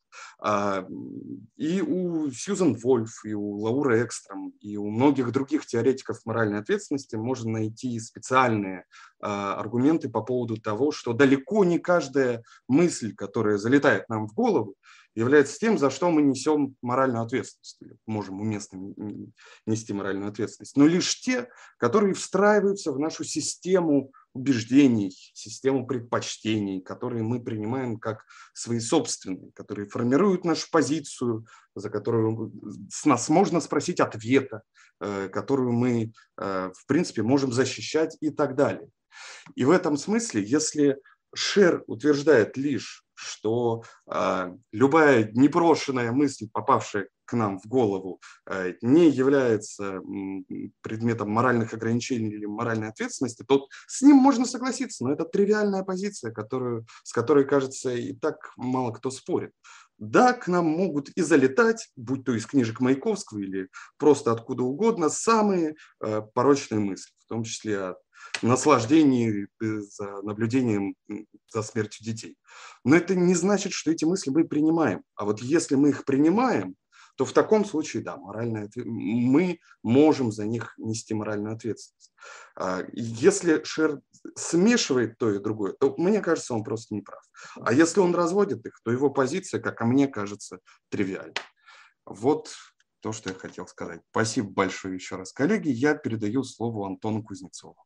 И у Сьюзан Вольф, и у Лауры Экстром, и у многих других теоретиков моральной ответственности можно найти специальные аргументы по поводу того, что далеко не каждая мысль, которая залетает нам в голову, является тем, за что мы несем моральную ответственность, можем уместно нести моральную ответственность, но лишь те, которые встраиваются в нашу систему убеждений, систему предпочтений, которые мы принимаем как свои собственные, которые формируют нашу позицию, за которую с нас можно спросить ответа, которую мы, в принципе, можем защищать и так далее. И в этом смысле, если Шер утверждает лишь, что э, любая непрошенная мысль, попавшая к нам в голову, э, не является э, предметом моральных ограничений или моральной ответственности, то с ним можно согласиться, но это тривиальная позиция, которую, с которой, кажется, и так мало кто спорит. Да, к нам могут и залетать, будь то из книжек Маяковского или просто откуда угодно, самые э, порочные мысли, в том числе от наслаждении за наблюдением за смертью детей. Но это не значит, что эти мысли мы принимаем. А вот если мы их принимаем, то в таком случае, да, моральная, мы можем за них нести моральную ответственность. Если Шер смешивает то и другое, то, мне кажется, он просто не прав. А если он разводит их, то его позиция, как мне кажется, тривиальна. Вот то, что я хотел сказать. Спасибо большое еще раз, коллеги. Я передаю слово Антону Кузнецову.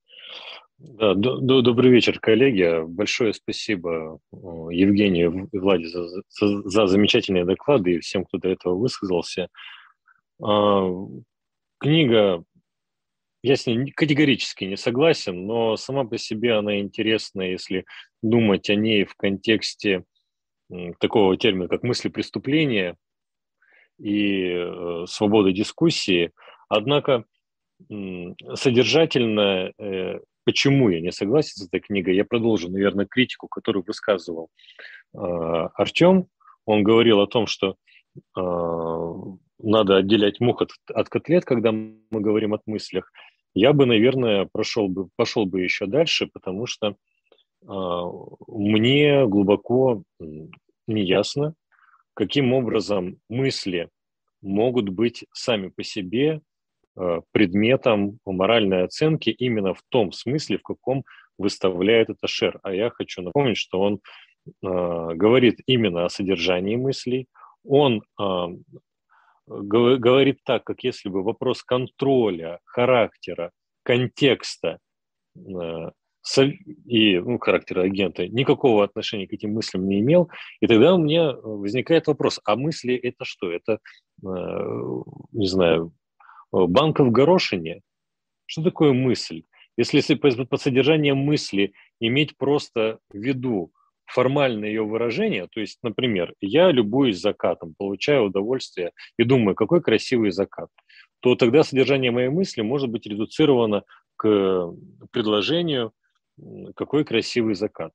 Да, до, добрый вечер, коллеги. Большое спасибо Евгению и Владе за, за, за замечательные доклады и всем, кто до этого высказался. Книга я с ней категорически не согласен, но сама по себе она интересна, если думать о ней в контексте такого термина, как мысли преступления и э, свободы дискуссии. Однако м, содержательно, э, почему я не согласен с этой книгой, я продолжу, наверное, критику, которую высказывал э, Артем. Он говорил о том, что э, надо отделять мух от, от котлет, когда мы говорим о мыслях. Я бы, наверное, прошел бы, пошел бы еще дальше, потому что э, мне глубоко неясно, каким образом мысли могут быть сами по себе э, предметом моральной оценки именно в том смысле, в каком выставляет это Шер. А я хочу напомнить, что он э, говорит именно о содержании мыслей. Он э, говорит так, как если бы вопрос контроля, характера, контекста э, и ну, характера агента никакого отношения к этим мыслям не имел. И тогда у меня возникает вопрос, а мысли это что? Это, э, не знаю, банка в горошине? Что такое мысль? Если, если по, по содержанию мысли иметь просто в виду формальное ее выражение, то есть, например, я любуюсь закатом, получаю удовольствие и думаю, какой красивый закат, то тогда содержание моей мысли может быть редуцировано к предложению «какой красивый закат».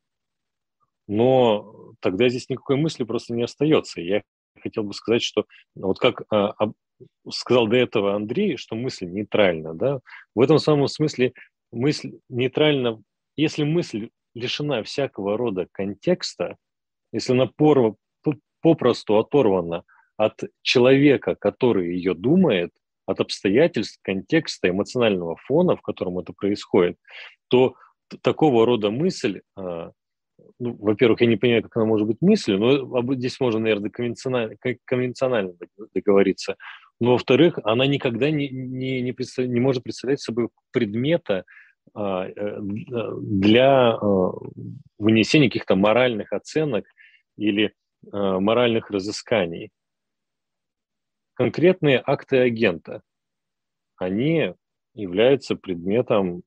Но тогда здесь никакой мысли просто не остается. Я хотел бы сказать, что вот как а, а, сказал до этого Андрей, что мысль нейтральна, да, в этом самом смысле мысль нейтральна, если мысль лишена всякого рода контекста, если она порв, попросту оторвана от человека, который ее думает, от обстоятельств, контекста, эмоционального фона, в котором это происходит, то такого рода мысль, ну, во-первых, я не понимаю, как она может быть мыслью, но здесь можно, наверное, конвенционально, конвенционально договориться. Но, во-вторых, она никогда не, не, не, представ, не может представлять собой предмета а, для а, вынесения каких-то моральных оценок или а, моральных разысканий. Конкретные акты агента, они являются предметом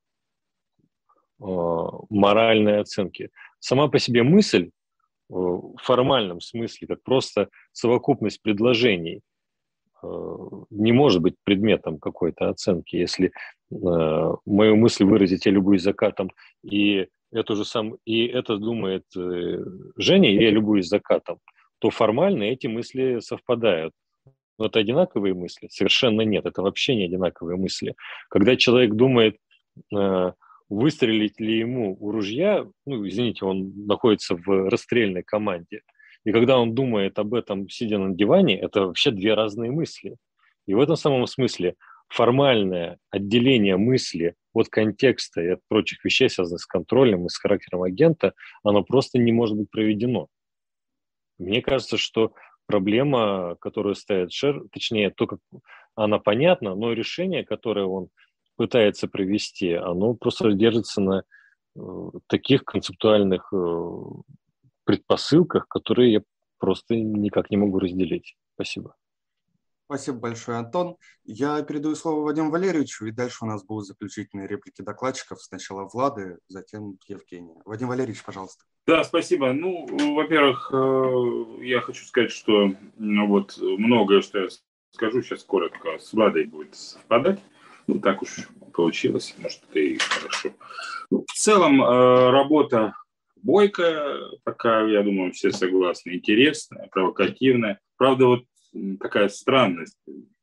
моральной оценки. Сама по себе мысль в формальном смысле, как просто совокупность предложений, не может быть предметом какой-то оценки. Если мою мысль выразить, я любуюсь закатом, и это же сам, и это думает Женя, я любуюсь закатом, то формально эти мысли совпадают. Но это одинаковые мысли? Совершенно нет, это вообще не одинаковые мысли. Когда человек думает, выстрелить ли ему у ружья, ну, извините, он находится в расстрельной команде, и когда он думает об этом, сидя на диване, это вообще две разные мысли. И в этом самом смысле формальное отделение мысли от контекста и от прочих вещей, связанных с контролем и с характером агента, оно просто не может быть проведено. Мне кажется, что проблема, которую ставит Шер, точнее, то, как она понятна, но решение, которое он пытается провести, оно просто держится на э, таких концептуальных э, предпосылках, которые я просто никак не могу разделить. Спасибо. Спасибо большое, Антон. Я передаю слово Вадиму Валерьевичу, и дальше у нас будут заключительные реплики докладчиков. Сначала Влады, затем Евгения. Вадим Валерьевич, пожалуйста. Да, спасибо. Ну, во-первых, я хочу сказать, что ну, вот многое, что я скажу сейчас коротко, с Владой будет совпадать. Ну, так уж получилось, может, это и хорошо. Ну, в целом, работа бойкая, такая, я думаю, все согласны, интересная, провокативная. Правда, вот такая странность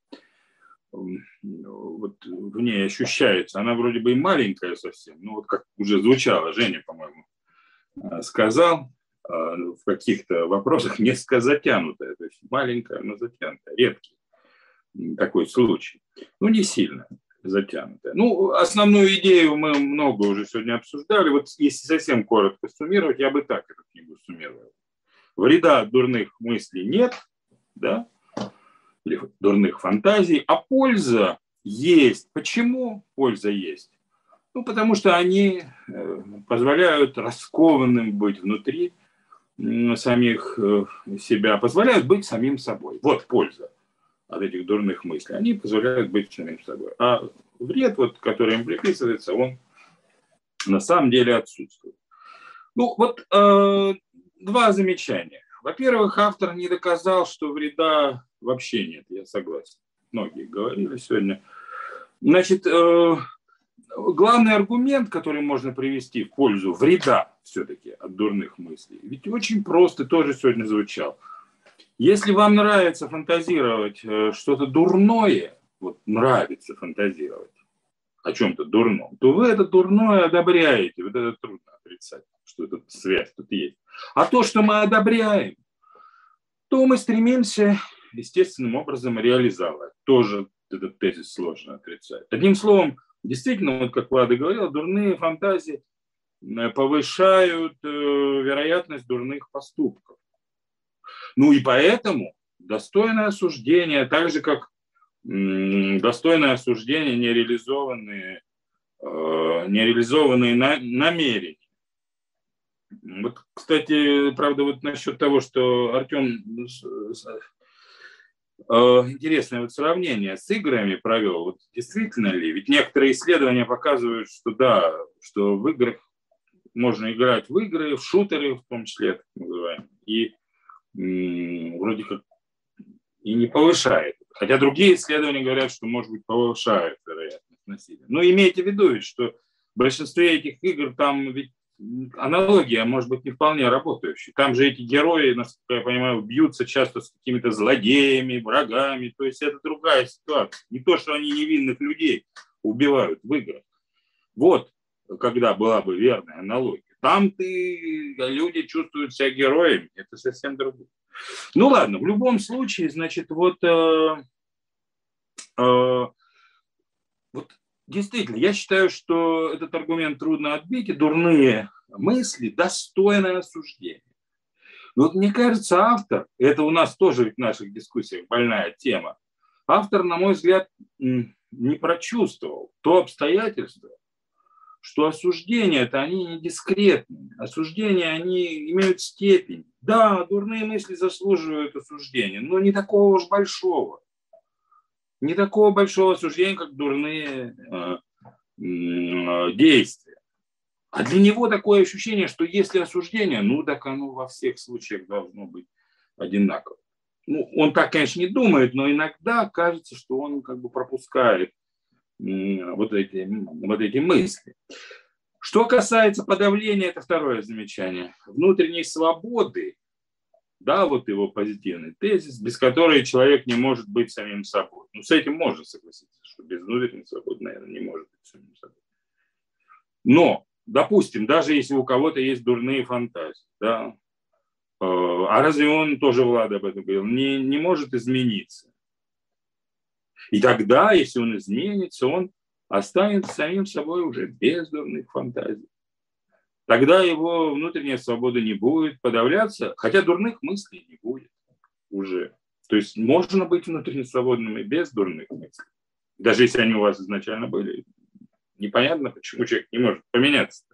вот в ней ощущается. Она вроде бы и маленькая совсем, но вот как уже звучало, Женя, по-моему, сказал, в каких-то вопросах несколько затянутая. То есть маленькая, но затянутая. Редкий такой случай. Ну, не сильно затянутая. Ну, основную идею мы много уже сегодня обсуждали. Вот если совсем коротко суммировать, я бы так эту книгу суммировал. Вреда от дурных мыслей нет, да, или дурных фантазий, а польза есть. Почему польза есть? Ну, потому что они позволяют раскованным быть внутри самих себя, позволяют быть самим собой. Вот польза от этих дурных мыслей. Они позволяют быть самим собой. А вред, вот, который им приписывается, он на самом деле отсутствует. Ну, вот э, два замечания. Во-первых, автор не доказал, что вреда вообще нет, я согласен. Многие говорили сегодня. Значит, э, главный аргумент, который можно привести в пользу вреда все-таки от дурных мыслей, ведь очень просто, тоже сегодня звучал. Если вам нравится фантазировать э, что-то дурное, вот нравится фантазировать о чем-то дурном, то вы это дурное одобряете. Вот это трудно отрицать, что эта связь тут есть. А то, что мы одобряем, то мы стремимся естественным образом реализовать. Тоже этот тезис сложно отрицать. Одним словом, действительно, вот как Влада говорила, дурные фантазии повышают э, вероятность дурных поступков. Ну и поэтому достойное осуждение, так же как м, достойное осуждение нереализованные, э, нереализованные на, намерения. Вот, кстати, правда, вот насчет того, что Артем э, интересное вот сравнение с играми провел. Вот действительно ли? Ведь некоторые исследования показывают, что да, что в играх можно играть в игры, в шутеры, в том числе, так называемые, и м, вроде как и не повышает. Хотя другие исследования говорят, что, может быть, повышает вероятность насилия. Но имейте в виду, что в большинстве этих игр там ведь аналогия, может быть, не вполне работающая. Там же эти герои, насколько я понимаю, бьются часто с какими-то злодеями, врагами. То есть это другая ситуация. Не то, что они невинных людей убивают в играх. Вот, когда была бы верная аналогия. Там ты, люди чувствуют себя героями. Это совсем другое. Ну ладно, в любом случае, значит, вот... Э, э, вот действительно, я считаю, что этот аргумент трудно отбить, и дурные мысли достойны осуждения. Но вот мне кажется, автор, это у нас тоже в наших дискуссиях больная тема, автор, на мой взгляд, не прочувствовал то обстоятельство, что осуждения-то они не дискретные, осуждения они имеют степень. Да, дурные мысли заслуживают осуждения, но не такого уж большого. Не такого большого осуждения, как дурные э, э, действия. А для него такое ощущение, что если осуждение, ну так оно во всех случаях должно быть одинаково. Ну, он так, конечно, не думает, но иногда кажется, что он как бы пропускает э, вот, эти, вот эти мысли. Что касается подавления, это второе замечание. Внутренней свободы, да, вот его позитивный тезис, без которой человек не может быть самим собой. Ну, с этим можно согласиться, что без внутренней свободы, наверное, не может быть самим собой. Но, допустим, даже если у кого-то есть дурные фантазии, да, э, а разве он, тоже Влад об этом говорил, не, не может измениться? И тогда, если он изменится, он останется самим собой уже без дурных фантазий. Тогда его внутренняя свобода не будет подавляться, хотя дурных мыслей не будет уже. То есть можно быть внутренне свободным и без дурных мыслей. Даже если они у вас изначально были. Непонятно, почему человек не может поменяться.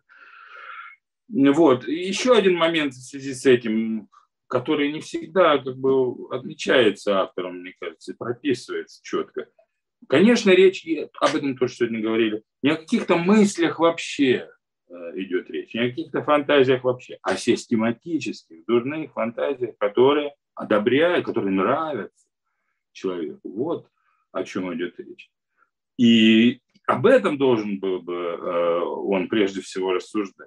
Вот. И еще один момент в связи с этим, который не всегда как бы отмечается автором, мне кажется, и прописывается четко. Конечно, речь, и об этом тоже сегодня говорили, не о каких-то мыслях вообще идет речь, не о каких-то фантазиях вообще, а систематических, дурных фантазиях, которые одобряют, которые нравятся человеку. Вот о чем идет речь. И об этом должен был бы он прежде всего рассуждать.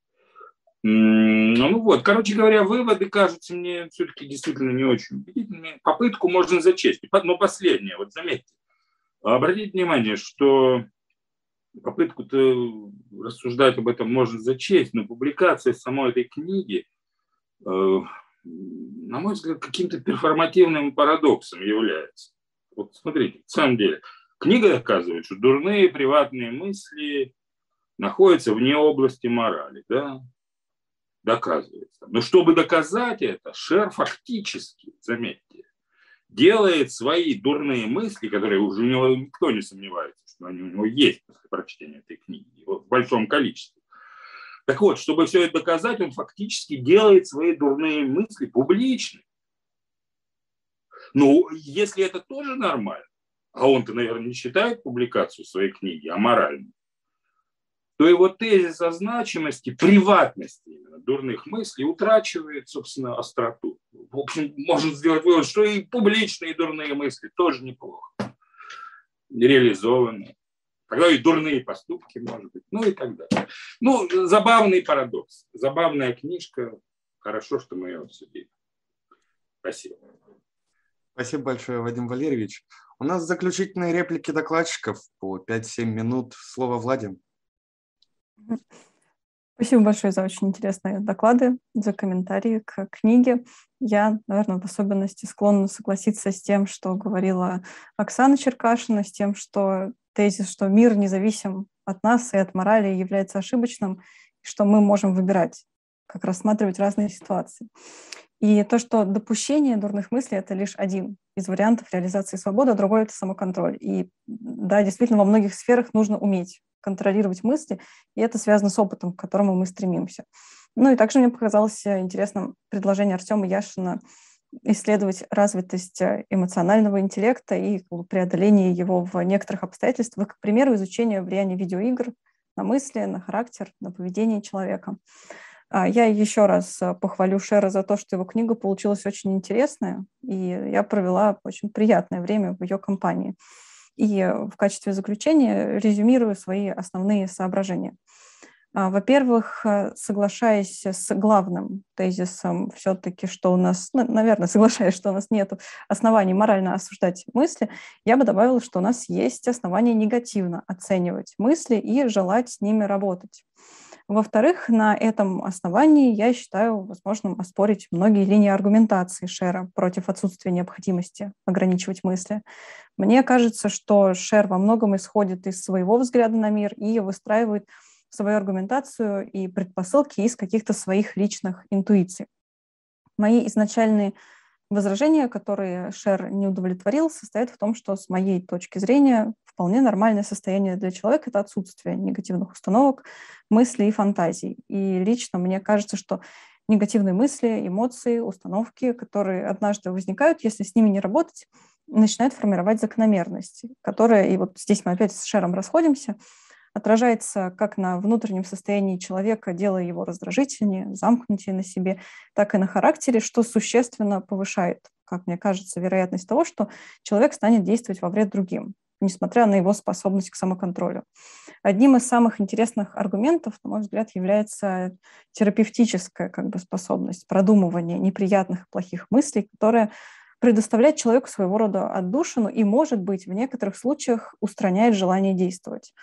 Ну вот, короче говоря, выводы кажутся мне все-таки действительно не очень убедительными. Попытку можно зачесть. Но последнее, вот заметьте, обратите внимание, что попытку-то рассуждать об этом можно зачесть, но публикация самой этой книги, э, на мой взгляд, каким-то перформативным парадоксом является. Вот смотрите, на самом деле, книга доказывает, что дурные приватные мысли находятся вне области морали, да? Доказывается. Но чтобы доказать это, Шер фактически, заметьте, делает свои дурные мысли, которые уже у него никто не сомневается, что они у него есть после прочтения этой книги, в большом количестве. Так вот, чтобы все это доказать, он фактически делает свои дурные мысли публичными. Ну, если это тоже нормально, а он-то, наверное, не считает публикацию своей книги аморальной, то его тезис о значимости, приватности именно дурных мыслей утрачивает, собственно, остроту. В общем, можно сделать вывод, что и публичные дурные мысли тоже неплохо реализованы. Тогда и дурные поступки, может быть, ну и так далее. Ну, забавный парадокс. Забавная книжка. Хорошо, что мы ее обсудили. Спасибо. Спасибо большое, Вадим Валерьевич. У нас заключительные реплики докладчиков по пять-семь минут. Слово Владимир. Спасибо большое за очень интересные доклады, за комментарии к книге. Я, наверное, в особенности склонна согласиться с тем, что говорила Оксана Черкашина, с тем, что тезис, что мир независим от нас и от морали, является ошибочным, и что мы можем выбирать, как рассматривать разные ситуации. И то, что допущение дурных мыслей – это лишь один из вариантов реализации свободы, а другой – это самоконтроль. И да, действительно, во многих сферах нужно уметь контролировать мысли, и это связано с опытом, к которому мы стремимся. Ну и также мне показалось интересным предложение Артема Яшина исследовать развитость эмоционального интеллекта и преодоление его в некоторых обстоятельствах, к примеру, изучение влияния видеоигр на мысли, на характер, на поведение человека. Я еще раз похвалю Шера за то, что его книга получилась очень интересная, и я провела очень приятное время в ее компании. И в качестве заключения резюмирую свои основные соображения. Во-первых, соглашаясь с главным тезисом все-таки, что у нас, ну, наверное, соглашаясь, что у нас нет оснований морально осуждать мысли, я бы добавила, что у нас есть основания негативно оценивать мысли и желать с ними работать. Во-вторых, на этом основании я считаю возможным оспорить многие линии аргументации Шера против отсутствия необходимости ограничивать мысли. Мне кажется, что Шер во многом исходит из своего взгляда на мир и выстраивает свою аргументацию и предпосылки из каких-то своих личных интуиций. Мои изначальные возражения, которые Шер не удовлетворил, состоят в том, что с моей точки зрения вполне нормальное состояние для человека – это отсутствие негативных установок, мыслей и фантазий. И лично мне кажется, что негативные мысли, эмоции, установки, которые однажды возникают, если с ними не работать, начинают формировать закономерность, которая, и вот здесь мы опять с Шером расходимся, отражается как на внутреннем состоянии человека, делая его раздражительнее, замкнутее на себе, так и на характере, что существенно повышает, как мне кажется, вероятность того, что человек станет действовать во вред другим, несмотря на его способность к самоконтролю. Одним из самых интересных аргументов, на мой взгляд, является терапевтическая как бы, способность продумывания неприятных и плохих мыслей, которая предоставляет человеку своего рода отдушину и, может быть, в некоторых случаях устраняет желание действовать.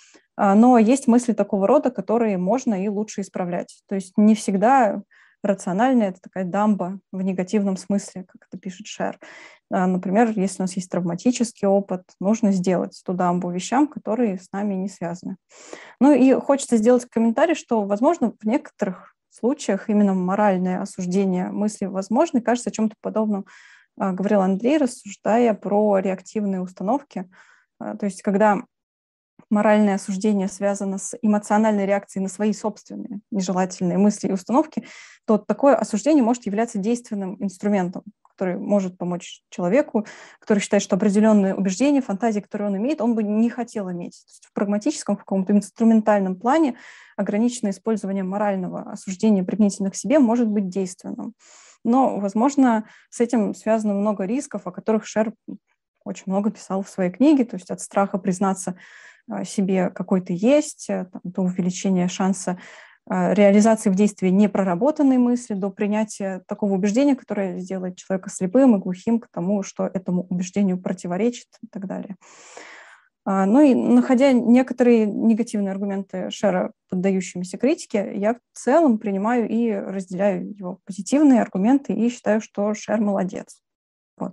Но есть мысли такого рода, которые можно и лучше исправлять. То есть не всегда рационально это такая дамба в негативном смысле, как это пишет Шер. Например, если у нас есть травматический опыт, нужно сделать эту дамбу вещам, которые с нами не связаны. Ну и хочется сделать комментарий, что, возможно, в некоторых случаях именно моральное осуждение мысли возможно. Кажется, о чем-то подобном говорил Андрей, рассуждая про реактивные установки. То есть когда моральное осуждение связано с эмоциональной реакцией на свои собственные нежелательные мысли и установки, то такое осуждение может являться действенным инструментом, который может помочь человеку, который считает, что определенные убеждения, фантазии, которые он имеет, он бы не хотел иметь. То есть в прагматическом, в каком-то инструментальном плане ограниченное использование морального осуждения применительно к себе может быть действенным. Но, возможно, с этим связано много рисков, о которых Шер очень много писал в своей книге, то есть от страха признаться себе какой ты есть, там, до увеличения шанса реализации в действии непроработанной мысли, до принятия такого убеждения, которое сделает человека слепым и глухим к тому, что этому убеждению противоречит и так далее. Ну и находя некоторые негативные аргументы Шера, поддающимися критике, я в целом принимаю и разделяю его позитивные аргументы и считаю, что Шер молодец. Вот.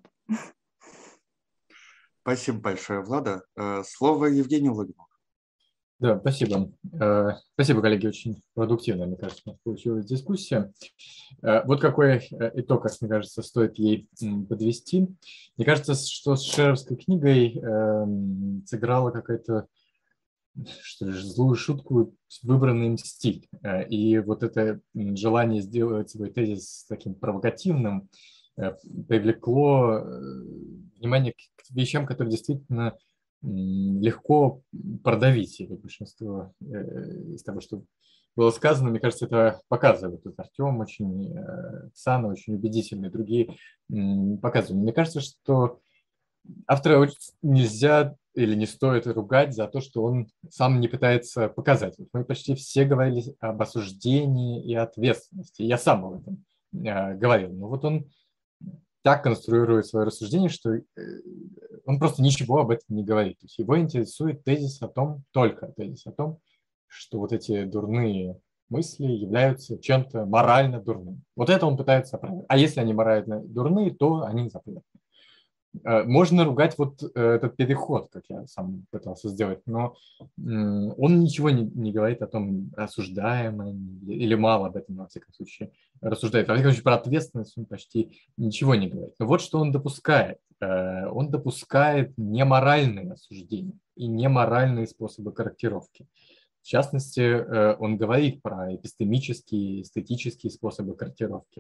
Спасибо большое, Влада. Слово Евгению Владимирову. Да, спасибо. Спасибо, коллеги, очень продуктивная, мне кажется, у нас получилась дискуссия. Вот какой итог, как мне кажется, стоит ей подвести. Мне кажется, что с шеровской книгой сыграла какая-то, что ли, злую шутку выбранный им стиль. И вот это желание сделать свой тезис таким провокативным привлекло внимание к вещам, которые действительно легко продавить. Или большинство из того, что было сказано, мне кажется, это показывает. Тут Артем очень, Оксана очень убедительные, другие показывают. Мне кажется, что автора нельзя или не стоит ругать за то, что он сам не пытается показать. Мы почти все говорили об осуждении и ответственности. Я сам об этом говорил. Но вот он так конструирует свое рассуждение, что он просто ничего об этом не говорит. То есть его интересует тезис о том, только тезис о том, что вот эти дурные мысли являются чем-то морально дурным. Вот это он пытается оправдать. А если они морально дурные, то они запретны. Можно ругать вот этот переход, как я сам пытался сделать, но он ничего не, не говорит о том, осуждаемо или мало об этом, во всяком случае, рассуждает. Во всяком случае, про ответственность он почти ничего не говорит. Но вот что он допускает. Он допускает неморальные осуждения и неморальные способы корректировки. В частности, он говорит про эпистемические, эстетические способы корректировки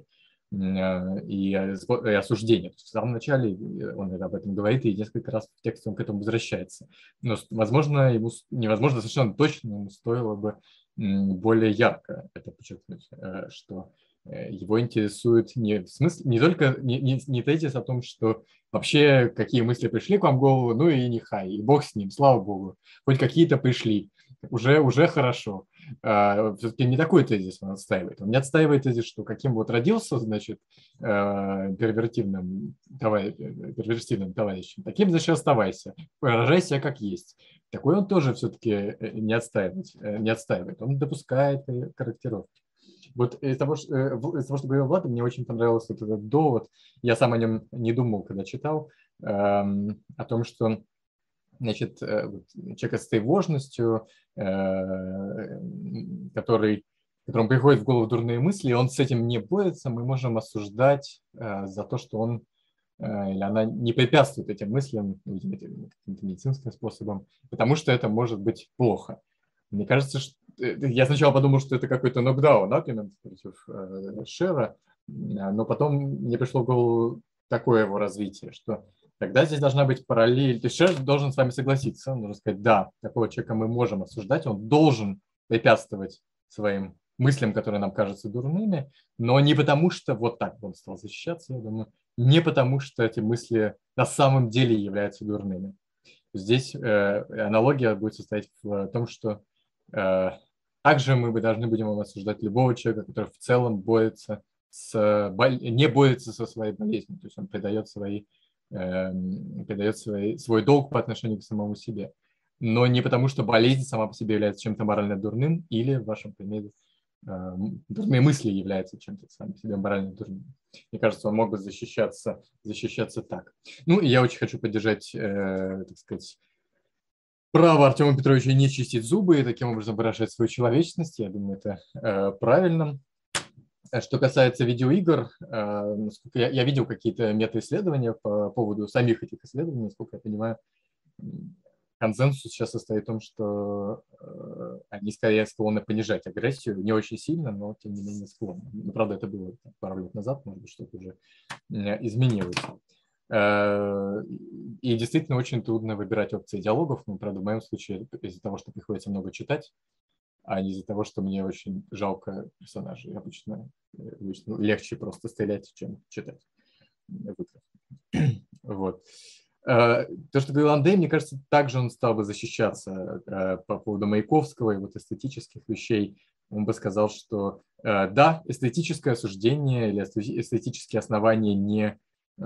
и осуждения. В самом начале он об этом говорит, и несколько раз в тексте он к этому возвращается. Но, возможно, ему невозможно совершенно точно, ему стоило бы более ярко это подчеркнуть, что его интересует не в смысле, не только не, не, не тезис о том, что вообще какие мысли пришли к вам в голову, ну и нехай, и бог с ним, слава богу, хоть какие-то пришли, уже, уже хорошо. А, все-таки не такой тезис он отстаивает. Он не отстаивает тезис, что каким вот родился, значит, первертивным, товарищ, первертивным товарищем, таким, значит, оставайся, выражай себя как есть. Такой он тоже все-таки не отстаивает, не отстаивает. Он допускает корректировки. Вот из того, что, из того, что говорил Влад, мне очень понравился вот этот довод. Я сам о нем не думал, когда читал, эм, о том, что значит, человек с тревожностью, э, который, которому приходят в голову дурные мысли, и он с этим не борется, мы можем осуждать э, за то, что он э, или она не препятствует этим мыслям, видимо, каким-то медицинским способом, потому что это может быть плохо. Мне кажется, что я сначала подумал, что это какой-то нокдаун, аргумент против э, Шера, но потом мне пришло в голову такое его развитие, что тогда здесь должна быть параллель. То есть Шер должен с вами согласиться, он должен сказать, да, такого человека мы можем осуждать, он должен препятствовать своим мыслям, которые нам кажутся дурными, но не потому, что вот так он стал защищаться, я думаю, не потому, что эти мысли на самом деле являются дурными. Здесь э, аналогия будет состоять в том, что э, также мы должны будем осуждать любого человека, который в целом борется с, не борется со своей болезнью, то есть он придает, свои, э, придает свои, свой долг по отношению к самому себе. Но не потому, что болезнь сама по себе является чем-то морально дурным, или в вашем примере э, дурные мысли являются чем-то сами по себе морально дурным. Мне кажется, он мог бы защищаться, защищаться так. Ну, и я очень хочу поддержать, э, так сказать, право Артема Петровича не чистить зубы и таким образом выражать свою человечность. Я думаю, это э, правильно. Что касается видеоигр, э, я, я видел какие-то метаисследования по поводу самих этих исследований. Насколько я понимаю, консенсус сейчас состоит в том, что э, они скорее склонны понижать агрессию. Не очень сильно, но тем не менее склонны. Но, правда, это было пару лет назад, может быть, что-то уже изменилось. И действительно очень трудно выбирать опции диалогов, но, правда, в моем случае из-за того, что приходится много читать, а не из-за того, что мне очень жалко персонажей. Обычно, обычно легче просто стрелять, чем читать. Вот. То, что говорил Андрей, мне кажется, также он стал бы защищаться по поводу Маяковского и вот эстетических вещей. Он бы сказал, что да, эстетическое осуждение или эстетические основания не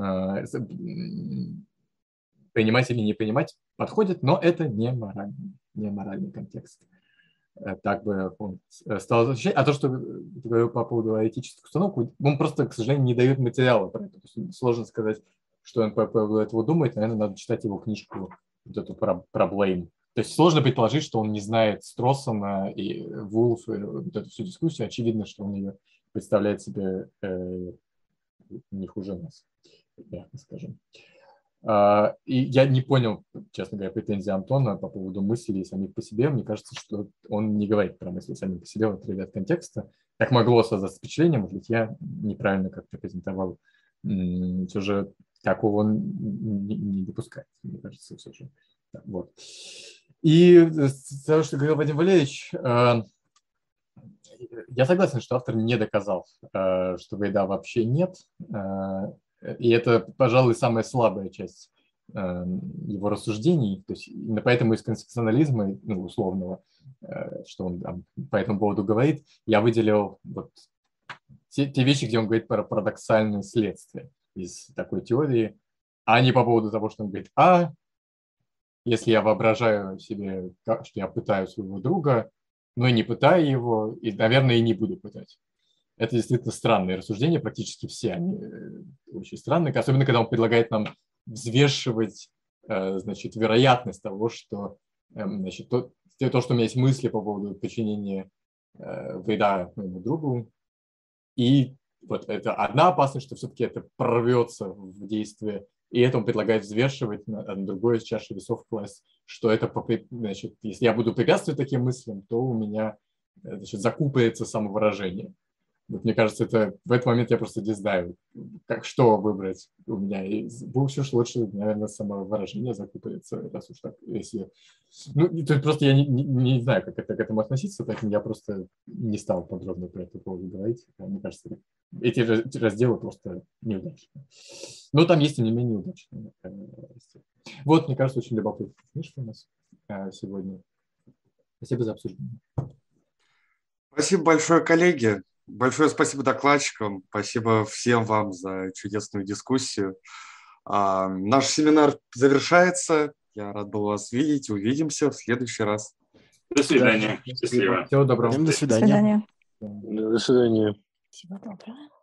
принимать или не принимать подходит, но это не моральный, не моральный контекст. Так бы он стал защищать. А то, что ты говорил по поводу этических установок, он просто, к сожалению, не дает материала про это. То есть сложно сказать, что он по поводу этого думает. Наверное, надо читать его книжку, вот эту про, про Блейм. То есть сложно предположить, что он не знает Строссона и Вулф, и вот эту всю дискуссию. Очевидно, что он ее представляет себе э, не хуже нас, мягко скажем. И я не понял, честно говоря, претензии Антона по поводу мыслей самих по себе. Мне кажется, что он не говорит про мысли самих по себе в отрыве от контекста. Так могло создаться впечатление, может быть, я неправильно как-то презентовал все же такого он не, не допускает, мне кажется, все же. Вот. И то, что говорил Вадим Валерьевич, я согласен, что автор не доказал, что вреда вообще нет. И это, пожалуй, самая слабая часть его рассуждений. То есть именно поэтому из конституционализма, ну, условного, что он там по этому поводу говорит, я выделил вот те, те вещи, где он говорит про парадоксальное следствие из такой теории, а не по поводу того, что он говорит, а если я воображаю себе, что я пытаю своего друга, но и не пытаю его, и, наверное, и не буду пытать. Это действительно странные рассуждения, практически все они очень странные, особенно когда он предлагает нам взвешивать, значит, вероятность того, что, значит, то, то, что у меня есть мысли по поводу причинения вреда моему другу, и вот это одна опасность, что все-таки это прорвется в действие, и это он предлагает взвешивать на, на другой чаше весов класть, что это, значит, если я буду препятствовать таким мыслям, то у меня, значит, закупается самовыражение. Вот, мне кажется, это в этот момент я просто не знаю, как что выбрать у меня. И больше уж лучше, наверное, самовыражение закупается, раз уж так, если... Ну, то есть просто я не, не, не знаю, как это, к этому относиться, поэтому я просто не стал подробно про это поводу говорить. Мне кажется, эти разделы просто неудачные. Но там есть, тем не менее, удачные. Вот, мне кажется, очень любопытная книжка у нас сегодня. Спасибо за обсуждение. Спасибо большое, коллеги. Большое спасибо докладчикам, спасибо всем вам за чудесную дискуссию. А, наш семинар завершается. Я рад был вас видеть. Увидимся в следующий раз. До свидания. Счастливо. Всего доброго. Всем до свидания. До свидания. До свидания. Всего доброго.